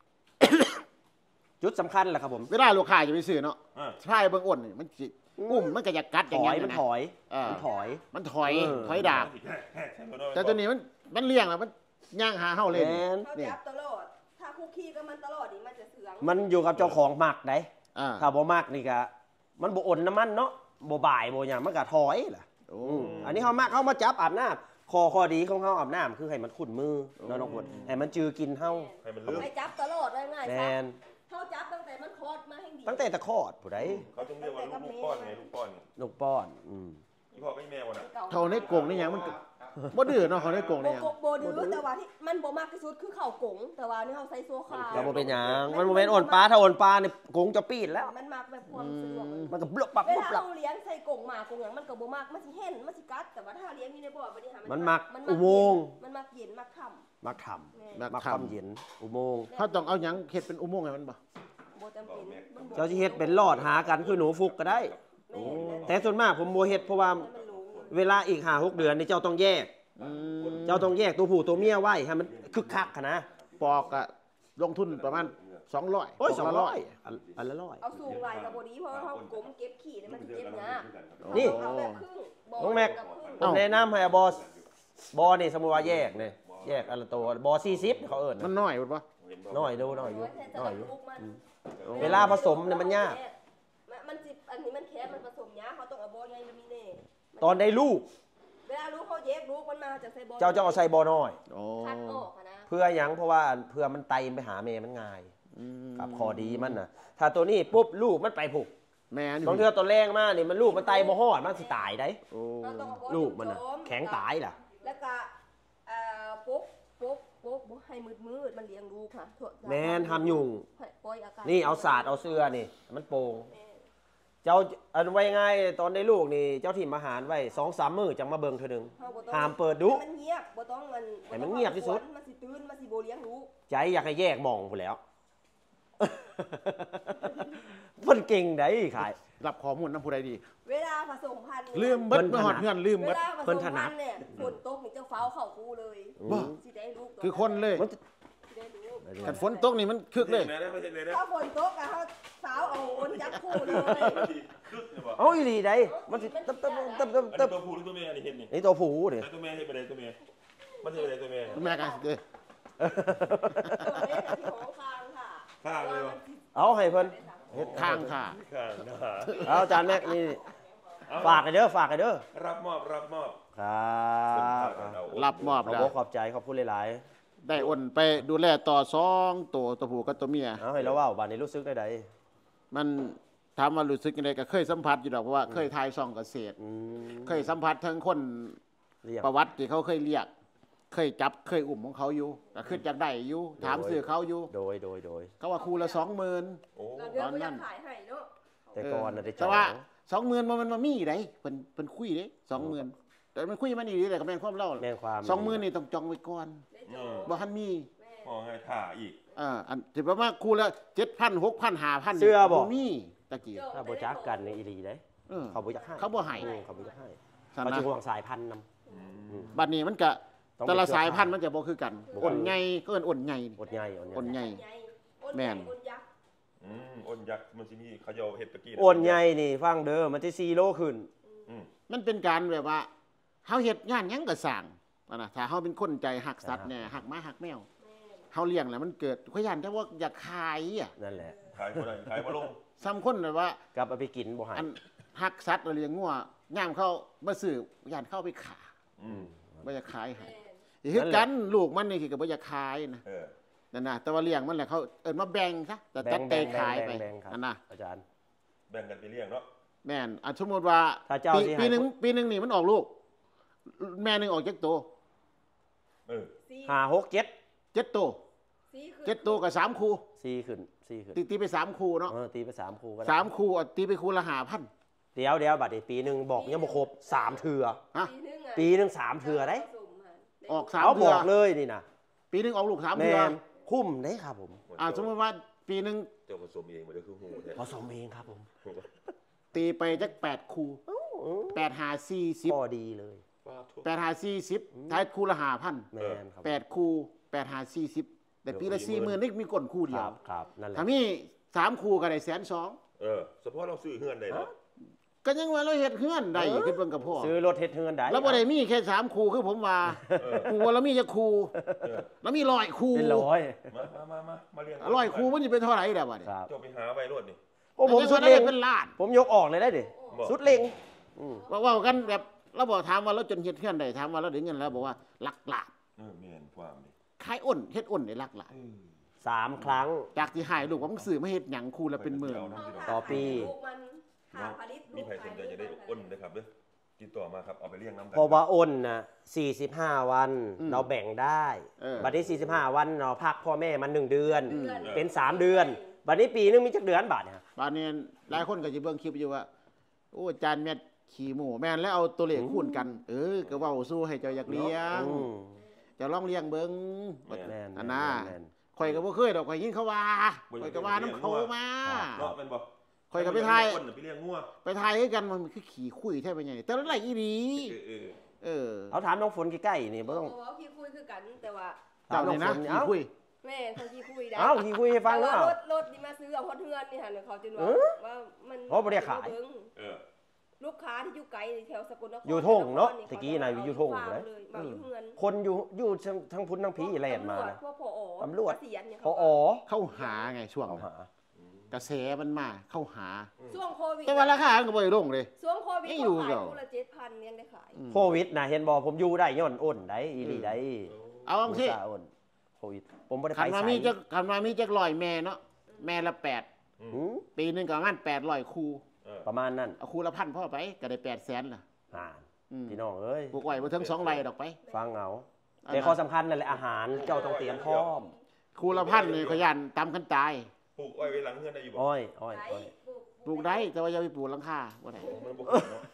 Speaker 2: จุดสำคัญแหละครับผม
Speaker 1: เวลาลูกค้าจะไปซื้อเนาะ
Speaker 5: อ่า
Speaker 1: ใช่เบิ่งอ้นนี่มันสิอุ้มมันก็อยากกัดอ
Speaker 2: ถ
Speaker 1: ย่าง
Speaker 2: อ
Speaker 1: เงี้
Speaker 2: ย
Speaker 1: ย
Speaker 2: มัน
Speaker 1: นะ
Speaker 2: ถอย
Speaker 1: เออ
Speaker 2: มันถอย
Speaker 1: มันถอย
Speaker 2: เออ
Speaker 1: ถอยดาบ
Speaker 5: แฮ่แฮ่แฮ่บ่น้อย
Speaker 1: แต่ตัวนี้มันมันเลี้ยงแล้วมันย่างหาเฮาเลย
Speaker 2: แม่น
Speaker 3: เขา
Speaker 1: นี่
Speaker 3: จับตลอด ถ้าคุกคีกับมันตลอดนี่มันจะเสือง
Speaker 2: มันอยู่กับเจ้าของหมักได้
Speaker 1: อ่า
Speaker 2: ถ้าบ่มักนี่ก็มันบ่อ่อนน้ำมันเนาะบ่บ่ายบ่หยังมันก็ถอยล่ะ
Speaker 1: โอ้
Speaker 2: อืมอันนี้เฮามักเฮามาจับอาบน้ำคอข้อดีของเฮาอาบน้ำคือให้มันขุ่นมือเนาะน้องพลให้มันจือกินเฮา
Speaker 5: ให้มันลืม
Speaker 3: ให้จับตลอดได้ง่าย
Speaker 2: แม
Speaker 3: ซะ
Speaker 2: น
Speaker 3: เขาจับตั้งแต่มันคลอดมาให้ดี
Speaker 2: ตั้งแต่ตะคลอดผู้ใด
Speaker 5: เขาต้องเรียกว่าลูกป้อนไงลูกป้อน
Speaker 2: ลูกป้อนอืม
Speaker 5: อีพ่อไม่แม่วะนะ
Speaker 1: เขาในกรงนี่ยังมันก็บ่ดื้อเนาะเขาในกรง
Speaker 3: โบ
Speaker 1: นี่ยัง
Speaker 3: โบดื้อแต่ว่าที่มันโบมากที่สุดคือเข่ากงแต่ว่านี่เขาใส่โซ่ขาว
Speaker 2: แล้วบ่เป็นหยังมันบ่แม่นอ่อนปลาถ้าอ่อนปลานี่กงจะปีดแล้ว
Speaker 3: มันมากแบบความสะดวก
Speaker 2: มันก็บลบปับ
Speaker 3: เว
Speaker 2: บ
Speaker 3: ลา
Speaker 2: ลับ
Speaker 3: เราเลี้ยงใส่กรงหมากรงอย่างมันก็บ่มากมันสิเห็นมันสิกัดแต่ว่าถ้าเลี้ยงอยู่ในบ่อบ่ได้หา
Speaker 2: มั
Speaker 3: มัน
Speaker 2: มัก
Speaker 3: มัน
Speaker 2: อุโมงค์
Speaker 3: มันมักเย็นมักค่
Speaker 2: มักทำ
Speaker 3: ำ
Speaker 1: มัก
Speaker 2: มัก
Speaker 1: ทำ
Speaker 2: ความเย็นอุโมงค์
Speaker 1: เขาต้องเอาหยังเฮ็ดเป็นอุโมงค์ให้มันบ่
Speaker 3: โบจำเป็นมัน
Speaker 2: เจ้าสิเฮ็ดเป็นหลอดหากันคือหนูฟุกก็ได้
Speaker 3: แม่น
Speaker 2: แต่ส่วนมากผมบ่เฮ็ดเพราะว่า
Speaker 3: มันรู้
Speaker 2: เวลาอีกห้าหกเดือนนี่เจ้าต้องแยก
Speaker 1: อืม
Speaker 2: เจ้าต้องแยกตัวผู้ตัวเมียไว้ให้มันคึกคักค่ะนะ
Speaker 1: ปอกอะลงทุนประมาณสองร้อย
Speaker 2: โอ้ย
Speaker 1: ป
Speaker 2: สอก ง
Speaker 1: ละ
Speaker 2: ร้อยอันอันละร้อย
Speaker 3: เอาสูงหลายกับบ่ดีเพราะว่าเขากลมเก็บขี้เนี่ยมันสิเก็บยาก
Speaker 2: นี่
Speaker 3: เอาแบบครึ่งบ่
Speaker 2: น้องแม็ก
Speaker 3: กับครึ่ง
Speaker 2: ผมแนะนำให้เอาบอสบอนี่สมมุติว่าแยกเนี่ยแยกอันละตัวบอสี่สิบเขาเอิ้น
Speaker 1: มัน
Speaker 2: นะ
Speaker 1: น้อยบ่ปะ
Speaker 2: น้อยดูน้อยอยู่
Speaker 3: ไว้แทนจะ
Speaker 2: น้อยอยู่
Speaker 3: ลูกมัน
Speaker 2: เวลาผสมเนี่ยมันยาก
Speaker 3: มันมันสิอันนี้มันแคสมันผสมยากเขาต้องเอาบอลไงมันมีเน่
Speaker 2: ตอนได้ลูก
Speaker 3: เวลาลูกเขาแยกลูกมันมาจากใส่บอล
Speaker 2: เจ้าจะเอาใส่บอน้อย
Speaker 1: โอ้
Speaker 3: คัดออกอะนะ
Speaker 2: เพื่อหยังเพราะว่าเพื่อมันไตไปหาเมมันง่าย
Speaker 1: อืม
Speaker 2: กับคอดีมันน่ะ ถ้าตัวนี้ปุ๊บลูกมันไปผูก
Speaker 1: แม่น
Speaker 2: บางเทื่อตัวแรงมากนี่มันลูกมันไตบ่ฮอดมันสิตายได้
Speaker 1: โอ้
Speaker 3: เราต้องเอาบอล
Speaker 2: ลูกมันน่ะ
Speaker 3: โจๆ
Speaker 2: แข็งตายล่ะ
Speaker 3: แล้วก็เอ่อปุ๊บปุ๊บปุ๊บบ่ให้มืดมืดๆมันเลี้ยงลูกค่ะถั่ว
Speaker 2: แมนทำยุง
Speaker 3: ปล่อยอากาศ
Speaker 2: นี่เอาศาสตร์เอาเสื้อนี่ มันโป่งเจ้าอันไว้ง่ายตอนได้ลูกนี่เจ้าถิ่มอาหารไว้สองสามมื้อจังมาเบิ่งเธอหนึ่ง
Speaker 3: เฮบ่ต้อง
Speaker 2: ห้ามเปิดดุ
Speaker 3: ให้มันเงียบบ่ต้องมัน
Speaker 2: ให้มันเงียบที่สุด
Speaker 3: มันสิตื่นมันสิบ่เลี้ยงลูก
Speaker 2: ใจอยากให้แยกหมองพู้นแหล้ว เพิ่นเก่งได้ขาย
Speaker 1: รับข้อมูลนำผู้ใดดี
Speaker 3: เวลาผสมพันธุ์
Speaker 1: ลืมเบิด
Speaker 2: เพิ่น
Speaker 1: เมื่อหอด
Speaker 2: ถนัด
Speaker 1: เพื่อนลืม
Speaker 3: เว
Speaker 1: เบิด
Speaker 3: ลาผ
Speaker 2: เพิ่
Speaker 3: ส
Speaker 2: น
Speaker 3: ม
Speaker 2: ถนั
Speaker 3: พั
Speaker 2: ด
Speaker 3: นธุ์เนี่ยฝนตกนี่เจ้าฟ้าวเข้าคูเลย
Speaker 1: บ่
Speaker 3: สิได้ลูก
Speaker 1: คือคนเลย
Speaker 2: มันจะ
Speaker 3: สิได้ลูก
Speaker 1: กันฝนตกนี่มันคึกเลย
Speaker 5: นะไม่ใช่เลยนะ
Speaker 3: ถ้าฝนตกอะเขาสาวเอาอ้นจับคู่เลย
Speaker 5: คึกเนี่ยบอก
Speaker 2: เอาอีหลีได้มันสิตึ๊บตึ๊บตึ๊บตึ๊บ
Speaker 5: อัน
Speaker 2: ตึ๊
Speaker 5: นี้
Speaker 2: บ
Speaker 5: ตัวผู้หรือตัวแม่อันนี้เห็นนี่
Speaker 2: นี่ตัวผูนี่
Speaker 5: แล้วตัวแม่ให้ไปเลยตัวแม่มันจะไปเลยตัวแม่
Speaker 1: แม่กันเด้อ
Speaker 3: ตัวเล็กที่ของคางค่ะ
Speaker 5: ข้างเลยวะ
Speaker 2: เอาให้เพิ่น
Speaker 1: เฮ็ดข้างค่ะ
Speaker 5: ข้างนะ
Speaker 2: เอาอาจารย์แม็กนี่ฝากให้เด้อฝากให้เด้อ
Speaker 5: รับมอบรับมอบ
Speaker 2: ครับ
Speaker 1: รับมอบ
Speaker 2: ขอบ
Speaker 1: แล้ว
Speaker 2: คุณขอบใจขอบคุณหลาย
Speaker 1: ได้อ้นไปดูแลต่อสองตัวตัวผู้กับตัวเมีย
Speaker 2: ๆเอาให้แล้วว่าบัดนี้รู้สึกได้ใด
Speaker 1: มันถามว่ารู้สึกยังไงก็เคยสัมผัสอยู่ดอกเพราะว่าเคยทายซ่องเกษตร
Speaker 2: อืม
Speaker 1: เคยสัมผัสทั้งคน
Speaker 2: เรียก
Speaker 1: ประวัติที่เขาเคยเรียก เคยจับเคยอุ่มของเขาอยู่ก็คือจากได้อยู่ถามสื่อเขาอยู่
Speaker 2: โดยโดยโดย
Speaker 1: เขาว่าครูละสองหมื่น
Speaker 5: โอ้
Speaker 3: เราเดือนก็ยังขายให้เนาะ
Speaker 2: แต่ก่อนน่ะได้จ
Speaker 1: แต่
Speaker 2: อง
Speaker 1: ว่าสองหมื่นมันมามีได้เป็นเป็นคุยเด้สองหมื่นแต่มันคุยมันอีนี่แหละก็แม่นความเล่า
Speaker 2: แม่นความ
Speaker 1: สองหมื่นนี่ต้องจองไว้ก่อน
Speaker 3: ได้
Speaker 5: เอ
Speaker 3: จ
Speaker 5: อ
Speaker 1: บ่ทันมี
Speaker 5: มองให้ถ่าอีก
Speaker 1: อ่าอันถือว่าครูละเจ็ดพันหกพันห้าพัน
Speaker 2: เสื้อบ่
Speaker 1: มีตะกี้
Speaker 2: ถ้าบ่จักกันในอีหลีเด้
Speaker 1: เออ
Speaker 2: เขาบ่อยากให้
Speaker 1: เขาบ่ให้
Speaker 2: อืมเขาบ่อยากให้
Speaker 1: สัน
Speaker 2: เขา
Speaker 1: นะ
Speaker 2: จะห่วงสายพันธุ์นำ
Speaker 1: บัดนี้มันก็
Speaker 2: ต้อง
Speaker 1: แต่ละ
Speaker 2: เป็นเครือ
Speaker 1: สายพันธุ์
Speaker 2: ข่าย
Speaker 1: มันจะบ่คือกัน
Speaker 2: บ่
Speaker 1: อ่อนใหญ่ก็เอิ้นอ่อนใหญ่
Speaker 2: อดใหญ่อด
Speaker 1: อ่อน
Speaker 2: ใหญ่
Speaker 1: ใหญ่
Speaker 3: อ้น
Speaker 1: แม่น
Speaker 3: อ้นยักษ์
Speaker 5: อืมอ้นยักษ์มันสิมีเขาโยาเห็ดตะกี้
Speaker 2: อดใหญ่นี่ฟังเด้อมันจะสี่โลขึ้น
Speaker 5: อืม
Speaker 1: มันเป็นการแบบว่าเฮาเฮ็ดงานหยังก็สร้างว่านะถ้าเฮาเป็นคนใจหักสัตว์เนี่ยหักหมาหักแมวเฮาเลี้ยงแล้วมันเกิดขยันแต่ว่าอยากขายอ่ะ
Speaker 2: นั่นแหละ
Speaker 5: ขายบ่ได้ขายบ่ลง
Speaker 1: ซ้ำคนแบบว่า
Speaker 2: กลับเอาไปกินบ่ให้
Speaker 1: อันหักสัตว์เลี้ยงงัวย่ามเข้ามาซื้อยานเข้าไปขา
Speaker 5: อืม
Speaker 1: บ่อยากขายให้อีกคือกันลูกมันนี่คือก็บ่อยากขายนะ
Speaker 5: เออ
Speaker 1: นั่นน่ะแต่ว่าเลี้ยงมันแหละเขาเอิ้นว่าแบ่งซะแต่จัดใจขายไป
Speaker 2: แบ่งๆครับ
Speaker 1: นั่นน่ะ
Speaker 2: อาจารย์
Speaker 5: แบ่งกันไปเลี้ยงเนาะ
Speaker 1: แม่นอ่ะสมมุติว่า
Speaker 2: ถ้าเจ้า
Speaker 1: ปี
Speaker 2: สิให้
Speaker 1: ปีหนึงปีหนึงนี่มันออกลูก แม่หนึงออกจักโตว
Speaker 5: เออ
Speaker 3: สี่
Speaker 2: ห้าหกเจ็ด
Speaker 1: เจ็ดโตว
Speaker 3: สี่คือ
Speaker 1: เจ็ดโตวกับสามคู่
Speaker 2: สี่ขึ้นสี่ขึ้น
Speaker 1: ตีตีไปสามคู่เนาะ
Speaker 2: เออตีไปสามคู่ก็ได้
Speaker 1: สามคู่อ่ะตีไปคู่ละห้าพัน
Speaker 2: เดี๋ยวเดี๋ยวบัดนี้ปีหนึงบอกยังบ่ครบสามเทื่อ
Speaker 1: ฮะ
Speaker 3: ปีหนึงอะ
Speaker 2: ปีหนึงสามเทื่อได้
Speaker 3: ผสมอะ
Speaker 1: ออกสาม
Speaker 2: เอาบ
Speaker 1: เทื่
Speaker 2: อ
Speaker 1: อก
Speaker 2: เลยนี่นะ
Speaker 1: ปีหนึงออกลูกสาม
Speaker 2: แม
Speaker 1: เทื่อน
Speaker 2: คุ้มได้ครับผม
Speaker 1: อ่าสมมติว่าปีหนึง
Speaker 5: เจ้าผสมเองบ่ได้คือหูแท้
Speaker 2: ผสมเองครับผม
Speaker 1: ตีไปจักแปดคูแปดหาสี่สิบ
Speaker 2: พอดีเลย
Speaker 5: ว่าทุก
Speaker 1: แปดหาสี่สิบท้ายคูละหาพัน
Speaker 2: แมนครับ
Speaker 1: แปดคูแปดหาสี่สิบแต่ปีละสี่หมื่นนี่มีก้นคู่
Speaker 2: ค
Speaker 1: เดีย
Speaker 2: รั
Speaker 1: ว
Speaker 2: บครับนั่นแหละ
Speaker 1: ถ้ามีสามคูก็ได้แสนสอง
Speaker 5: เออเฉพาะเราซื้อเฮือนได้เนาะ
Speaker 1: ก็ยังว่าเราเฮ็ดเฮือนได้ขึ้นเบิ่งกับพ่อ
Speaker 2: ซื้อรถเฮ็ดเฮือนได้
Speaker 1: แล้วบ่ได้มีแค่สามคูคือผมว่าคูว่าเรามีจะคู
Speaker 5: เออ
Speaker 1: แล้วมีร้อยคู
Speaker 2: เป็นร้อย
Speaker 5: มามามามามาเรียน
Speaker 1: ร้อยคูมันสิเป็นเท่าไหร่แล้วบัดนี้
Speaker 2: ครับ
Speaker 5: เจ้าไปหาไว้รถนี่
Speaker 2: โอ้ผม
Speaker 1: แต่
Speaker 2: สุด
Speaker 1: ว่า
Speaker 2: เล็ง
Speaker 1: ได้เป็นล้าน
Speaker 2: ผมยกออกเลยได้ดิ
Speaker 5: บอก
Speaker 2: สุดเล็งอืม
Speaker 1: ว่าเว้ากันแบบเราบอกถามว่าเราจนเฮ็ดเฮือนได้ถามว่าเราได้เงินแล้วบอกว่าหลักล้าน
Speaker 5: เออแม่นความนี่
Speaker 1: ขายอ้นเฮ็ดอ้นได้หลักล้าน
Speaker 5: เออ
Speaker 2: สามครั้ง
Speaker 1: จากที่หายลูกว่ามึงซื้อมาเฮ็ดหยังคูละเป็นหมื่น
Speaker 2: ต่อปี
Speaker 3: ลูกมันหาผลิต
Speaker 5: มีใครสนใจจะได้อ้นนะครับเด้อติดต่อมาครับเอาไปเลี้ยงน้ำกัน
Speaker 2: เพราะว่าอ้นนะสี่สิบห้าวัน
Speaker 1: อืม
Speaker 2: เราแบ่งได้
Speaker 1: เออ
Speaker 2: บัดนี้สี่สิบห้าวันเราพักพ่อแม่มันหนึ่งเดือน
Speaker 1: อืม
Speaker 2: เป็นสามเดือน บัดนี้ปีนึงมีจักเดือนบาทเนี่ย
Speaker 1: บานนี้หลายคนก็จะเบิ่งคลิปอยู่ว่า โอ้อาจารย์แม่นขี่หมูแม่นแล้วเอาตัวเลขคูณกัน เออก็เว้าสู้ให้เจ้าอยากเลี้ยง
Speaker 2: อืม
Speaker 1: เจะลองเลี้ยงเบิ่ง
Speaker 2: แม่น
Speaker 1: อันน่ะ
Speaker 2: แม่น
Speaker 1: ข่อยก็บ่เคยดอกข่อยยินเขาว่าข่อยก็ว่าน้ำเขามา
Speaker 5: เนาะเป็นบ่
Speaker 1: ข่อยก็ไปทาย
Speaker 5: อ้นน่ะไปเลี้ยงงัว
Speaker 1: ไปทายให้กันมันคือขี่คุยแท้เป็นไงแต่ละไรอีหลี
Speaker 5: เออเออ
Speaker 1: เออ
Speaker 2: เอาถามน้องฝนใกล้ๆนี่บ่ต้อง
Speaker 3: เพราะว่าพี่คุยคือกันแต่ว่า
Speaker 1: เจ้านี่นะ
Speaker 2: ถามน้องฝ
Speaker 1: ขี่
Speaker 2: เอ้า
Speaker 1: คุย
Speaker 3: แม่เขาขี้คุยได้
Speaker 2: เอ้าขี่คุยให้ฟัง
Speaker 3: แต่
Speaker 2: เนาะ
Speaker 3: ว่ารถรถที่มาซื้อเอาฮอดเฮือนนี่หั่นเขาจนว่า
Speaker 2: เออ
Speaker 3: ว่ามัน
Speaker 2: เพราะบ่ได้ขาย
Speaker 3: เบิ่ง
Speaker 5: เออ
Speaker 3: ลูกค้าที่อยู่ไกลแถวสกลนคร
Speaker 2: อยู่ทุ่งเนาะ
Speaker 3: ข
Speaker 2: ตะกี้น่ะอยู่ทุ่ง
Speaker 3: ฟาร์ม
Speaker 2: เลย
Speaker 3: เลยมาอยู่เฮือน
Speaker 2: คนอยู่อยู่ทั้งทั้งพุทธทั้งผีแล่นมานะ
Speaker 3: พวกผอ
Speaker 2: ตำรวจ
Speaker 3: เกษียณเนี่ย
Speaker 2: พอ
Speaker 3: เขา
Speaker 2: อ๋อ
Speaker 1: เข้าหาไงช่วง
Speaker 2: เอา
Speaker 1: นั้น
Speaker 2: หา
Speaker 1: กระแสมันมาเข้าหา
Speaker 3: ช่วงโควิด
Speaker 1: แต่ว่าราคามันก็บ่ได้ลงเลย
Speaker 3: ช่วงโควิด
Speaker 1: ยัง
Speaker 3: เขา
Speaker 1: อยู่
Speaker 3: ขาย
Speaker 1: เก่า
Speaker 3: คู่ละเจ็ดพันยังได้ขาย
Speaker 1: อืม
Speaker 2: โควิดนะเห็นบ่ผมอยู่ได้ย้อนอ้นได้อีหลีได้
Speaker 1: เอาจังซี่
Speaker 2: อุตส่าห์อ้นโควิดผมบ่ได้
Speaker 1: คั
Speaker 2: ไป
Speaker 1: นมา
Speaker 2: ไส
Speaker 1: มีจักคันมามีจักร้อยแม่เนาะแม่ละแปด
Speaker 2: หืม
Speaker 1: ปีหนึงก็ประมาณแปดร้อยคู่
Speaker 5: เออ
Speaker 2: ประมาณนั้น
Speaker 1: เอาคู่ละพันพ่อไปก็ได้แปดแสนล่ะ
Speaker 2: อ่า
Speaker 1: อืม
Speaker 2: พี่น้องเอ้ย
Speaker 1: ปลูกไว้บ่ถึงสองไร่ดอกไป
Speaker 2: ฟังเอา
Speaker 1: อันนั้น
Speaker 2: แต่ข้อสำคัญนั่นแหละอาหารเจ้าต้องเตรียมพร้อม
Speaker 1: คู่ละพันนี่ขยันตำกันตาย
Speaker 5: ปลูกอ้อยไว้หลังเฮือนได้อยู่บ่
Speaker 2: อ้อยอ้อย
Speaker 3: ได้
Speaker 2: อ้อย
Speaker 1: ปลูกได้แต่ว่าอย่าไปปลูกหลังคาบ่ได้
Speaker 5: โอ้มันบ่ขึ้นเนาะ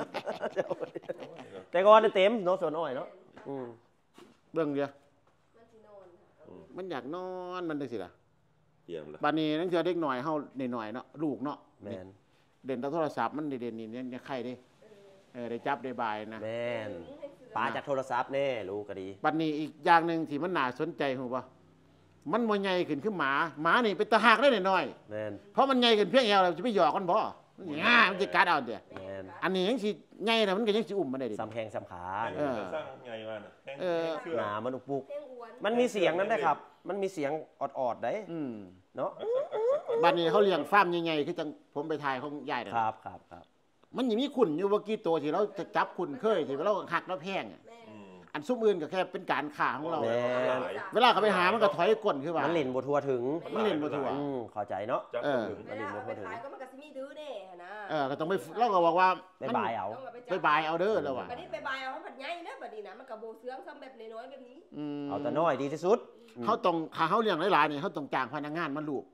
Speaker 2: แต่ก่อนเนี่ยเต็มเนาะส่วนอ้อยเนาะอืม
Speaker 1: เบิ่งเดียว
Speaker 3: มันสินอนค่ะ
Speaker 1: มันอยากนอนมันจังซี่ล่ะ
Speaker 5: เตรียมแล้ว
Speaker 1: บัดนี้นังเทื่อเด็กหน่อยเฮาหน่อยๆเนาะลูกเนาะ
Speaker 2: แม่น
Speaker 1: เด่นแต่โทรศัพท์มันเด่นๆนี่ยังใครเด้เออได้จับได้บายนะ
Speaker 2: แม่นปาจากโทรศัพท์แน่รู้ก็ดี
Speaker 1: บัดนี้อีกอย่างหนึงที่มันน่าสนใจฮู้บ่มันบ่ใหญ่ขึ้นคือหมาหมานี่เป็นตาหักได้น้อย
Speaker 2: แม่น
Speaker 1: ๆเพราะมันใหญ่ขึ้นเพียงแอวแล้วจะไปหยอกกันบ่มันสิง่ามันจะกัดเอาเด้อ
Speaker 2: แม่น
Speaker 1: อันนี้ยังสิใหญ่น่ะมันก็ยังสิอุ้มมันได้ดิ
Speaker 2: สำแพงสำขา
Speaker 5: เออสร้างไงมาน่ะแห้ง
Speaker 1: เออ
Speaker 5: แห้งเชื่อ
Speaker 2: หนามันอุกปุก
Speaker 3: แห้งอ้วน
Speaker 2: มันมีเสียงนั้นได้ครับ มันมีเสียงออดๆได้
Speaker 1: อืม
Speaker 2: เนาะ
Speaker 1: บัดนี้เขาเลี้ยงฟาร์มใหญ่ๆคือจังผมไปถ่ายของยายนั่น
Speaker 2: ครับครับครับ
Speaker 1: มันยังมีขุนอยู่บ่กี่ตัวที่เราจะจับขุนเคยที่เราหักเราแพงอะ
Speaker 3: แม่
Speaker 5: อืม
Speaker 1: อันซุมอื่นก็แค่เป็นการข่าของเรา
Speaker 2: แม่น
Speaker 1: เวลาเขาไปหามันก็ถอยก้นคือว่า
Speaker 2: มันเล่นบ่ทั่วถึง
Speaker 1: มันเล่นบ่ทั่ว
Speaker 2: อืมเข้าใจเนาะ
Speaker 5: จับ
Speaker 1: เออ
Speaker 5: ถึง
Speaker 3: เวลาเอาไปขายก็มันก็สิมีดื้อแน่หั่นนะ
Speaker 1: เออก็ต้องไปเราก็บอกว่า
Speaker 2: บ๊ายบายเอา
Speaker 3: ต้องเอาไป
Speaker 1: ไป
Speaker 3: จั
Speaker 1: บายเอาเด้อแล้วว่ะ
Speaker 3: บัดนี้ไปบายเอามันผัดใหญ่นะบัดนี้นะมันก็บ่เสืองซ้ำแบบน้อยๆแบบนี้
Speaker 1: อืม
Speaker 2: เอาแต่น้อยดีที่สุด
Speaker 1: เขาต้องถ้าเขาเลี้ยงหลายๆนี่เขาต้องจ้างพนักงานมาลูก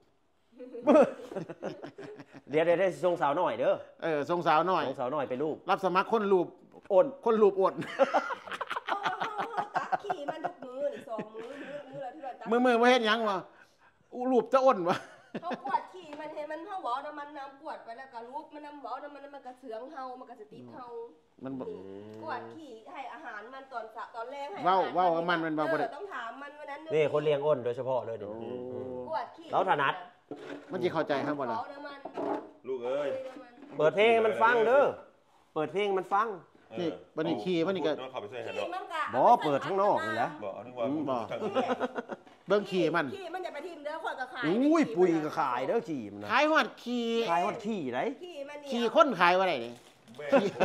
Speaker 2: เดี๋ยวเดี๋ยวได้ส่งสาวน้อยเด้อ
Speaker 1: เออส่งสาวหน่อย
Speaker 2: ส่งสาวน้อยไปรูป
Speaker 1: รับสมัครคนรูป
Speaker 2: อ้น
Speaker 1: คนรูปอด
Speaker 3: เอาเอาเอาตักขี้มันทุกมื้อนี่สองมื้อมื้อมื้อละเทื่อตัก
Speaker 1: มือมือว่าเฮ็ดหยังวะอู้รูปจะอ้นวะ
Speaker 3: เฮากวาดขี้มันให้มันเฮาเว้าน้ำมันน้ำกวดไปแล้วก็รูปมันน้ำเว้าน้ำมันมันก็เสืองเฮามันก็สิติดเฮา
Speaker 1: มันบ่
Speaker 3: กวาดขี้ให้อาหารมันตอนสะตอนแรกให้
Speaker 1: เว้า
Speaker 3: อหร
Speaker 1: เว้ากับมันมันเว้าบ่ได้
Speaker 3: ออต้องถามมันวันนั้น
Speaker 2: นี่คนเลี้ยงอ้นโดยเฉพาะเลยเดี๋ยว
Speaker 1: โอ้
Speaker 2: นี้อืม
Speaker 3: กวาดขี้
Speaker 2: แล้วถนัด
Speaker 1: มันสิเข้าใจครับบ่ล่ะ
Speaker 3: เว้าน้ำมัน
Speaker 5: ลูกเอ้ย
Speaker 3: คุน้ำมัน
Speaker 2: เปิดเพลงให้มันฟังเด้อ เปิดเพลงให้มันฟัง
Speaker 1: นี่บัดนี้ขี่มันนี่ก็
Speaker 5: เอาเข้าไปใส่หัน
Speaker 3: ขี้
Speaker 5: เนาะ
Speaker 3: มันก็
Speaker 2: บ่เปิดข้างนอกนี่แหละ
Speaker 5: บอกเอานึกว่า
Speaker 1: อืมบอก
Speaker 5: ทางนี้
Speaker 1: เบิ่งขี่มัน
Speaker 3: ขี้มันจะไปทิมเด้อคนก็ขาย
Speaker 2: อุ้ย
Speaker 3: ขี้
Speaker 2: ปุ๋ย
Speaker 3: มัน
Speaker 2: ก็
Speaker 3: น่ะ
Speaker 2: ขายเด้อขี่มันนะ
Speaker 1: ขายฮอดขี่
Speaker 2: ขายฮอดขี่ไร
Speaker 3: ขี้มันเนี่ย
Speaker 1: ขี่คนขายว่าได้นี่
Speaker 5: แม่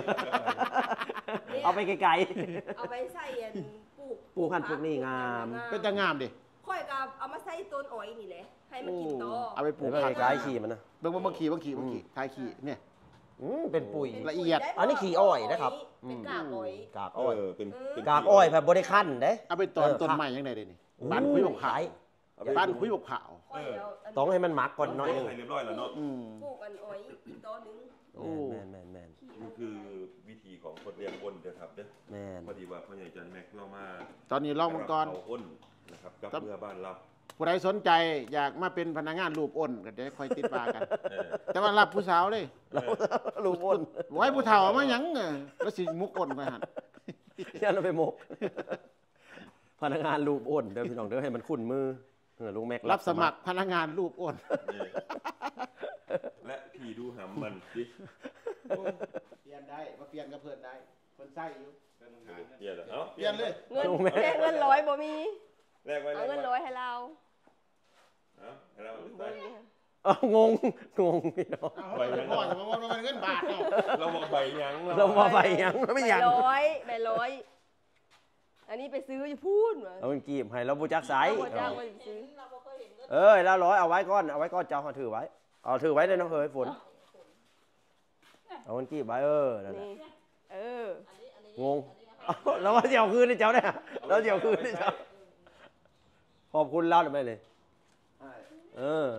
Speaker 2: เอาไปไกล
Speaker 3: เอาไปใส่อันปลูก
Speaker 2: ปลูกหั่นปลูกนี่งาม
Speaker 1: เป็นตางามดิ
Speaker 3: ค่อยก็เอามาใส่ต้นอ้อยนี่แหละให้มันกินต่อ
Speaker 1: เอาไป
Speaker 2: ๆ
Speaker 1: ปลู
Speaker 2: เดี๋ย
Speaker 1: ก
Speaker 2: วไป
Speaker 1: ผัก
Speaker 2: ไกลๆขี่มันนะ
Speaker 1: เบิ่งว่าบางขี่บางขี่บางขี่ขายขี่เนี่ย
Speaker 2: อืมเป็นปุ๋ย
Speaker 3: ป็น
Speaker 1: ละเอียด
Speaker 3: ปุ๋
Speaker 2: อันนี้ขี้อ้อยนะครับ
Speaker 3: เป็นกากอ้อย
Speaker 2: กาก
Speaker 5: เอ
Speaker 2: อ้อย
Speaker 5: อเป็นเป็น
Speaker 2: กากอ้อยแบบบริคันเด้
Speaker 1: เอาไปตอน
Speaker 2: เออ
Speaker 1: ต้น
Speaker 2: ครับ
Speaker 1: ไม้ยังไงเด้นี่บ้านคุยบกขาว
Speaker 5: เอาไป
Speaker 1: บ้านคุยบกขาว
Speaker 3: ค่อยเอาน
Speaker 2: ต้องให้มันหมักก่อนหน้อยหนึง
Speaker 5: ให้เรียบร้อยแล้วเนาะ
Speaker 1: อืม
Speaker 3: ปลูกอันอ้อยอีกต้นหนึง
Speaker 1: โอ้
Speaker 2: แมนแมนแมน
Speaker 5: นี่คือวิธีของคนเลี้ยงอ้นเด้อครับเด้อ
Speaker 2: แมน
Speaker 5: พอดีว่าพ่อใหญ่จันแม็กเรามา
Speaker 1: ตอนนี้ลองมังกร
Speaker 5: เอาอ้นนะครับกับ
Speaker 1: ครับ
Speaker 5: เมื่อบ้านเรา
Speaker 1: ผู้ใดสนใจอยากมาเป็นพนักงานรูปอ้นก็จะคอยติดปากัน
Speaker 5: เออ
Speaker 1: แต่ว่ารับผู้สาวเลย
Speaker 5: เออ
Speaker 2: ลูกอ้น
Speaker 1: ไว้ผู้เฒ่ามาหยังเออแล้วสิมุกอ้นไปหัน
Speaker 2: ยันเอาไปหมก พนักงานรูปอ้นเด้อพี่น้องเด้อให้มันคุ้นมือเออลุงแม็ก
Speaker 1: รับสมัครพนักงานรูปอ้น
Speaker 5: นี่และพี่ดูหำมันสิ
Speaker 1: เปลี่ยนได้มาเปลี่ยนกับเพื่อนได้คนใส่อยู่
Speaker 5: เปลี่ยนเหรอเอ้า
Speaker 1: เปลี่ยนเลย
Speaker 3: เงินแลกเงินร้อยบ่มี
Speaker 5: แลกไว้แล
Speaker 3: เอา
Speaker 5: ก
Speaker 3: เงิน
Speaker 5: ไว้
Speaker 3: ร้อยให้เรา
Speaker 5: เอ้าให้เรา
Speaker 3: บ่
Speaker 5: ใส่
Speaker 3: มี
Speaker 2: เอางงงงพี่น้อง
Speaker 1: เอาไปพ่อจะมาว่ามันเงินบาทเนาะ
Speaker 5: เราบอกใบหยัง
Speaker 2: เรามาไปยังไม่ยัง
Speaker 3: ใบร้อยใบร้อยอันนี้ไปซื้ออยู่พูดมา
Speaker 2: เอาเงินกีบให้เราบูจักสาย
Speaker 3: เอาจ้างไปซื้อ
Speaker 2: เอ้ยแล้วร้อยเอาไว้ก้อนเอาไว้ก้อนเจ้าเขาถือไว้เอาถือไว้เลยน้องเฮ้ยฝนเอาเงินกีบไว้เออนั่นแหละ
Speaker 3: นี่เออง
Speaker 2: งเอาแล้วว่าเดี๋ยวคืนให้เจ้าเนี่ยแล้วเดี๋ยวคืนให้เจ้าขอบคุณเล่าหน่อยไหมเลยเออ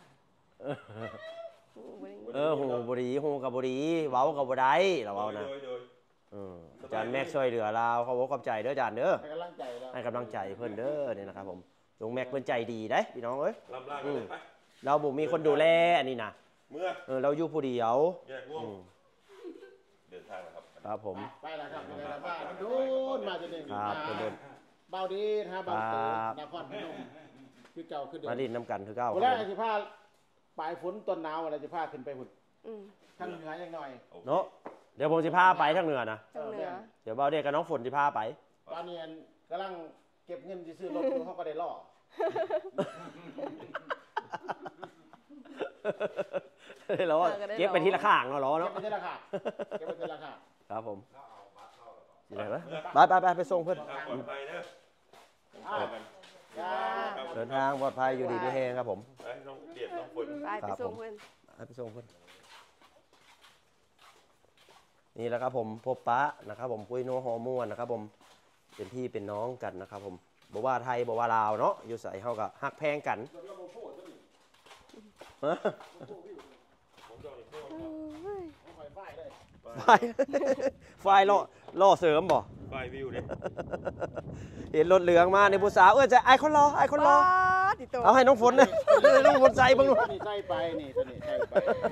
Speaker 2: เออหูบรีหูกับบรีเว้ากับบได้เราเว้านะ
Speaker 5: โดยโดย
Speaker 2: เอออาจารย์แม็กช่วยเหลือเราเขาบอกขอบใจเด้ออาจารย์เด้อ
Speaker 1: ให้กำลังใจเรา
Speaker 2: ให้กำลังใจเพื่อนเด้อเนี่ยนะครับผมลุงแม็กเพื่อนใจดีได้พี่น้องเอ้ย
Speaker 5: ลำลากันเลยไป
Speaker 2: เราบุมีคนดูแลอันนี้นะ
Speaker 5: เมื่อ
Speaker 2: เออเราอยู่ผู้เดียว
Speaker 5: แยกวง
Speaker 2: อืม
Speaker 5: เดินทางแล้วครับ
Speaker 2: ครับผม
Speaker 1: ไปแล้วครับยังไงล่ะบ้านมันโดนมาจนหนึ่ง
Speaker 2: ครับเดิน
Speaker 1: เบาดีนะเบาเต
Speaker 2: ครับ
Speaker 1: นครพนมคือเก่าคือเดิ
Speaker 2: มาดินน้ำกันคือเก้า
Speaker 1: วันแรกสิพาปลายฝนต้นหนาวอะไรจะพาขึ้นไปหุ่น
Speaker 3: อืม
Speaker 1: ทางเหนือยังหน่อย
Speaker 2: เนาะเดี๋ยวผมจะพาไปทางเหนือนะ
Speaker 3: ทางเหนือ
Speaker 2: เดี๋ยวเบาเด็กกับน้องฝนจะพาไป
Speaker 1: ตอนนี้กำลังเก็บเงินจะซื้อรถอยู่เขาก็ได้ล่อ
Speaker 2: เราก็เก็บไปที่ละข้างเนาะล้อ
Speaker 1: เก็บ
Speaker 2: เนาะ
Speaker 1: ไปที่ราคาเก็บไปที่ราคา
Speaker 2: ครับผมสิได้ไหมไปไปไปไปส่งเพื่อน
Speaker 5: ทางปลอดภัยนะ
Speaker 1: อ่า
Speaker 5: กัน
Speaker 1: จ้า
Speaker 2: เดินทางปลอดภัยอยู่ดีไม่แห้งครับผม
Speaker 5: ไปน้องเดียดน้องฝน
Speaker 3: ไปไปส่งเพื่อน
Speaker 2: ให้ไปส่งเพื่อนนี่แหละครับผมพบปะนะครับผมคุยโนฮอร์โมนนะครับผมเป็นพี่เป็นน้องกันนะครับผมบอกว่าไทยบอกว่าลาวเนาะอยู่ใส่เฮากับฮักแพงกันฮะ
Speaker 5: ผมจองอีกพวก
Speaker 1: คอยฝ่ายเลย
Speaker 2: ไฟไฟล่อล่อเสริมบ่
Speaker 5: ไฟวิวเนี่ย
Speaker 2: เห็นรถเหลืองมาในผู้สาวเออจะไอคนรอไอคนรอ
Speaker 3: ติดตัว
Speaker 2: เอาให้น้องฝนเลยน้องฝนใส่บ้างลูก
Speaker 1: นี่ใส่ไปนี่ตัวนี้ใส่ไป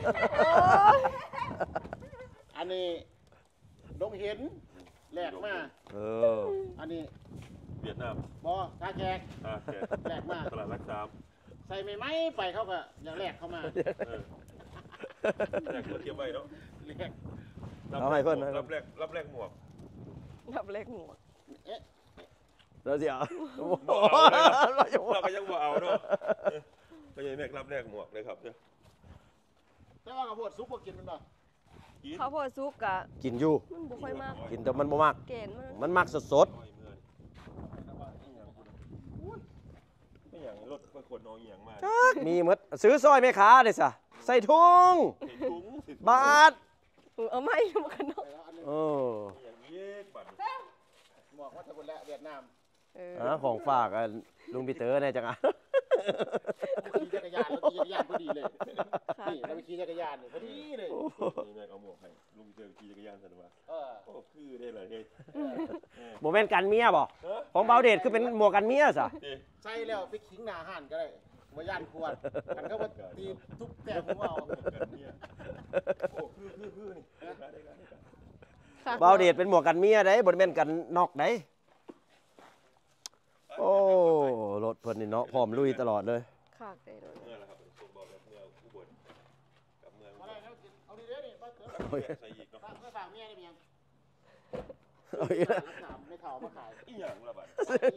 Speaker 1: อันนี้ดงเห็นแหลกมา
Speaker 2: เออ
Speaker 1: อันนี้
Speaker 5: เวียดนาม
Speaker 1: บอตาแจก
Speaker 5: อ่าแก
Speaker 1: แหลกมา
Speaker 5: ตลาดรักสาม
Speaker 1: ใส่ไม่ไหมไปเขาก็อย่างแหลกเข้ามา
Speaker 5: เออแรกเก็บไว้เนาะ
Speaker 1: แหลก
Speaker 2: เอาให้เพื่อน
Speaker 5: รับแรกรับแรกหมวก
Speaker 3: ดับเล็กหมวก
Speaker 2: แล้วเดี๋ยว
Speaker 5: บ่เอาเลยครับ
Speaker 2: เราจะ
Speaker 5: เราก็ยังบ่เอาเนาะเออก็ยังแรกรับแรกหมวกเลยครับเนี่ย
Speaker 1: แต่ว่าข้าวโพดซุปก็กินมันบ่
Speaker 5: กิน
Speaker 3: ข้าวโพดซุปกะ
Speaker 2: กินอยู่
Speaker 3: มันบ่ค่อยมาก
Speaker 2: กินแต่มันบ่มาก
Speaker 3: เกณฑ์มัน
Speaker 2: มันมักสด
Speaker 5: น้อยเมื่อยไม่อย่างรถไปขนน้องเหียงมา
Speaker 2: ๆมีหมดซื้อซอยแม่ค้าเลยสะใส่ถุง
Speaker 5: ใส่ถุงใส่ถุง
Speaker 2: บาท
Speaker 3: เอาไม้มากันเนาะ
Speaker 1: ไปแล้วอันหนึง
Speaker 2: เออ
Speaker 5: อย่างเย็กบัตร
Speaker 1: หมวกวัฒนบุรีเวียดนาม
Speaker 3: เออ
Speaker 2: อ่ะของฝากอ่ะลุงปีเตอร์เนี่ยจังอ่ะ
Speaker 1: ขี่จักรยานแล้วขี่จักรยานพอดีเลยนี่เราไปขี่จักรยานนี่พอดีเลย
Speaker 5: นี่แม่เอาหมวกให้ลุงเจอขี่จักรยานสันวะ
Speaker 1: เออ
Speaker 5: โอ้คือได้เลยเฮ้ย
Speaker 2: โมเมนต์กันเมียบ่ของเบาเดชคือเป็นหมวกกันเมียสะ
Speaker 5: นี่
Speaker 1: ใส่แล้วไปขิงหน้าห้านก็ได้บ่ย่านควรกันก็ว่าตีทุบแต่ผมเอา
Speaker 5: กันเนี่ยโอ้คือคือคือนี่ได้กันได้กันได้กัน
Speaker 3: ค่ะ
Speaker 2: เบาเดชเป็นหมวกกันเมียได้บ่ได้แม่นกันนอกได้โอ้รถเพิ่นนี่เนาะพร้อมลุยตลอดเลย
Speaker 3: ขากได้เลย
Speaker 5: เมื่อละครับส่งบอกแบบเมื่ออุบลกับเมือง
Speaker 1: เอาได้แล้วเอาดีเด้อนี่ป้าเต๋อ
Speaker 5: ใส่อีกเนาะ
Speaker 1: ฝากเพื่อฝากเมียได้เพียง
Speaker 2: เอาอีกแล้ว
Speaker 1: สามไม่เท่ามาขาย
Speaker 5: อีหยังละบัด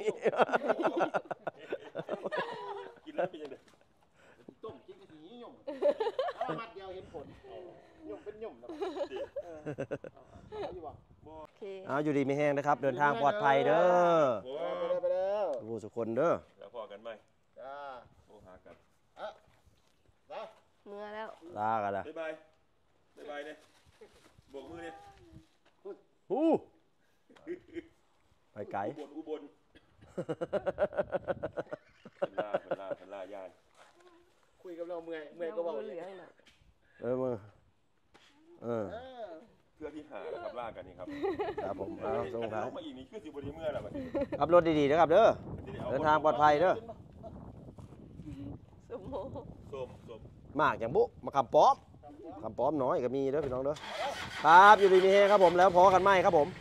Speaker 5: กินแล้วเป็นยังไง
Speaker 1: ต้มกินกะทิหยุ่มเอามัดเดียวเห็นผลหยุ่มเป็นหยุ่มแล้วเออเอาอยู่บ่
Speaker 3: โอเค
Speaker 2: เอาอยู่ดีไม่แห้งนะครับ เดินทางปลอดภัยเด้อ
Speaker 5: โอ้
Speaker 1: ไปแล้วไปแล้ว
Speaker 2: ทุกผู้ทุกคนเด้อ
Speaker 5: แล้วพอกันไหม
Speaker 1: จ้า
Speaker 5: โทรหากัน
Speaker 1: อ่ะไป
Speaker 3: เมื่อแล้ว
Speaker 2: ลากันละ
Speaker 5: บ๊ายบายบ๊ายบายเนี่ยโบกมือเนี่ย
Speaker 2: ฮู้ไปไกล
Speaker 5: อุบลอุบลเป็นลาเป็นลาเป็นลายาย
Speaker 1: คุยกับเราเมื่อยเมื่อยก็บอก
Speaker 3: เหลืองน่ะ
Speaker 2: เออมือเออ
Speaker 1: เออ
Speaker 5: เพื่อที่หานะครับล่ากันนี่ครับ
Speaker 2: ครับผมเอาส่ง
Speaker 5: อัน
Speaker 2: ท้าย
Speaker 5: นี้มาอีกนี่คือสิบวันนี้เมื่อไหร่บัดนี้
Speaker 2: ขับรถดีๆนะครับเด้อ เดินทางปลอดภัยเด้อ
Speaker 5: ส้มส้ม
Speaker 2: มากอย่างบุมาคำป้อมคำป้อมน้อยก็มีเด้อพี่น้องเด้อครับอยู่ดีมีเฮครับผมแล้วพอกันไหมครับผม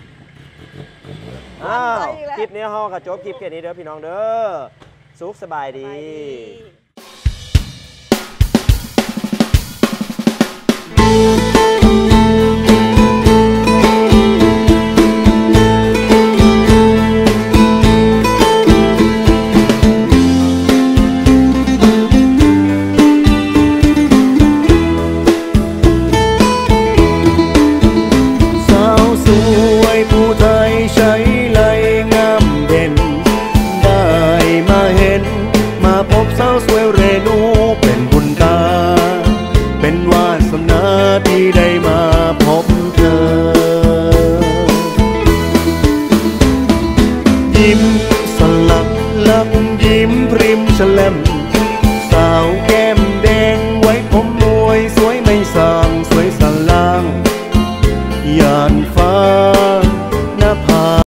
Speaker 2: อ้าวคลิปนี้เฮาก็จบคลิปแค่นี้เด้อพี่น้องเด้อสุขสบายดี
Speaker 6: สาวสวยผู้ไทยใช้ไหลงามเด่นได้มาเห็นมาพบสาวสวยเรนูเป็นบุญตาเป็นวาสนาที่ได้มาพบเธอยิ้มสลักลักยิ้มพริมแฉลม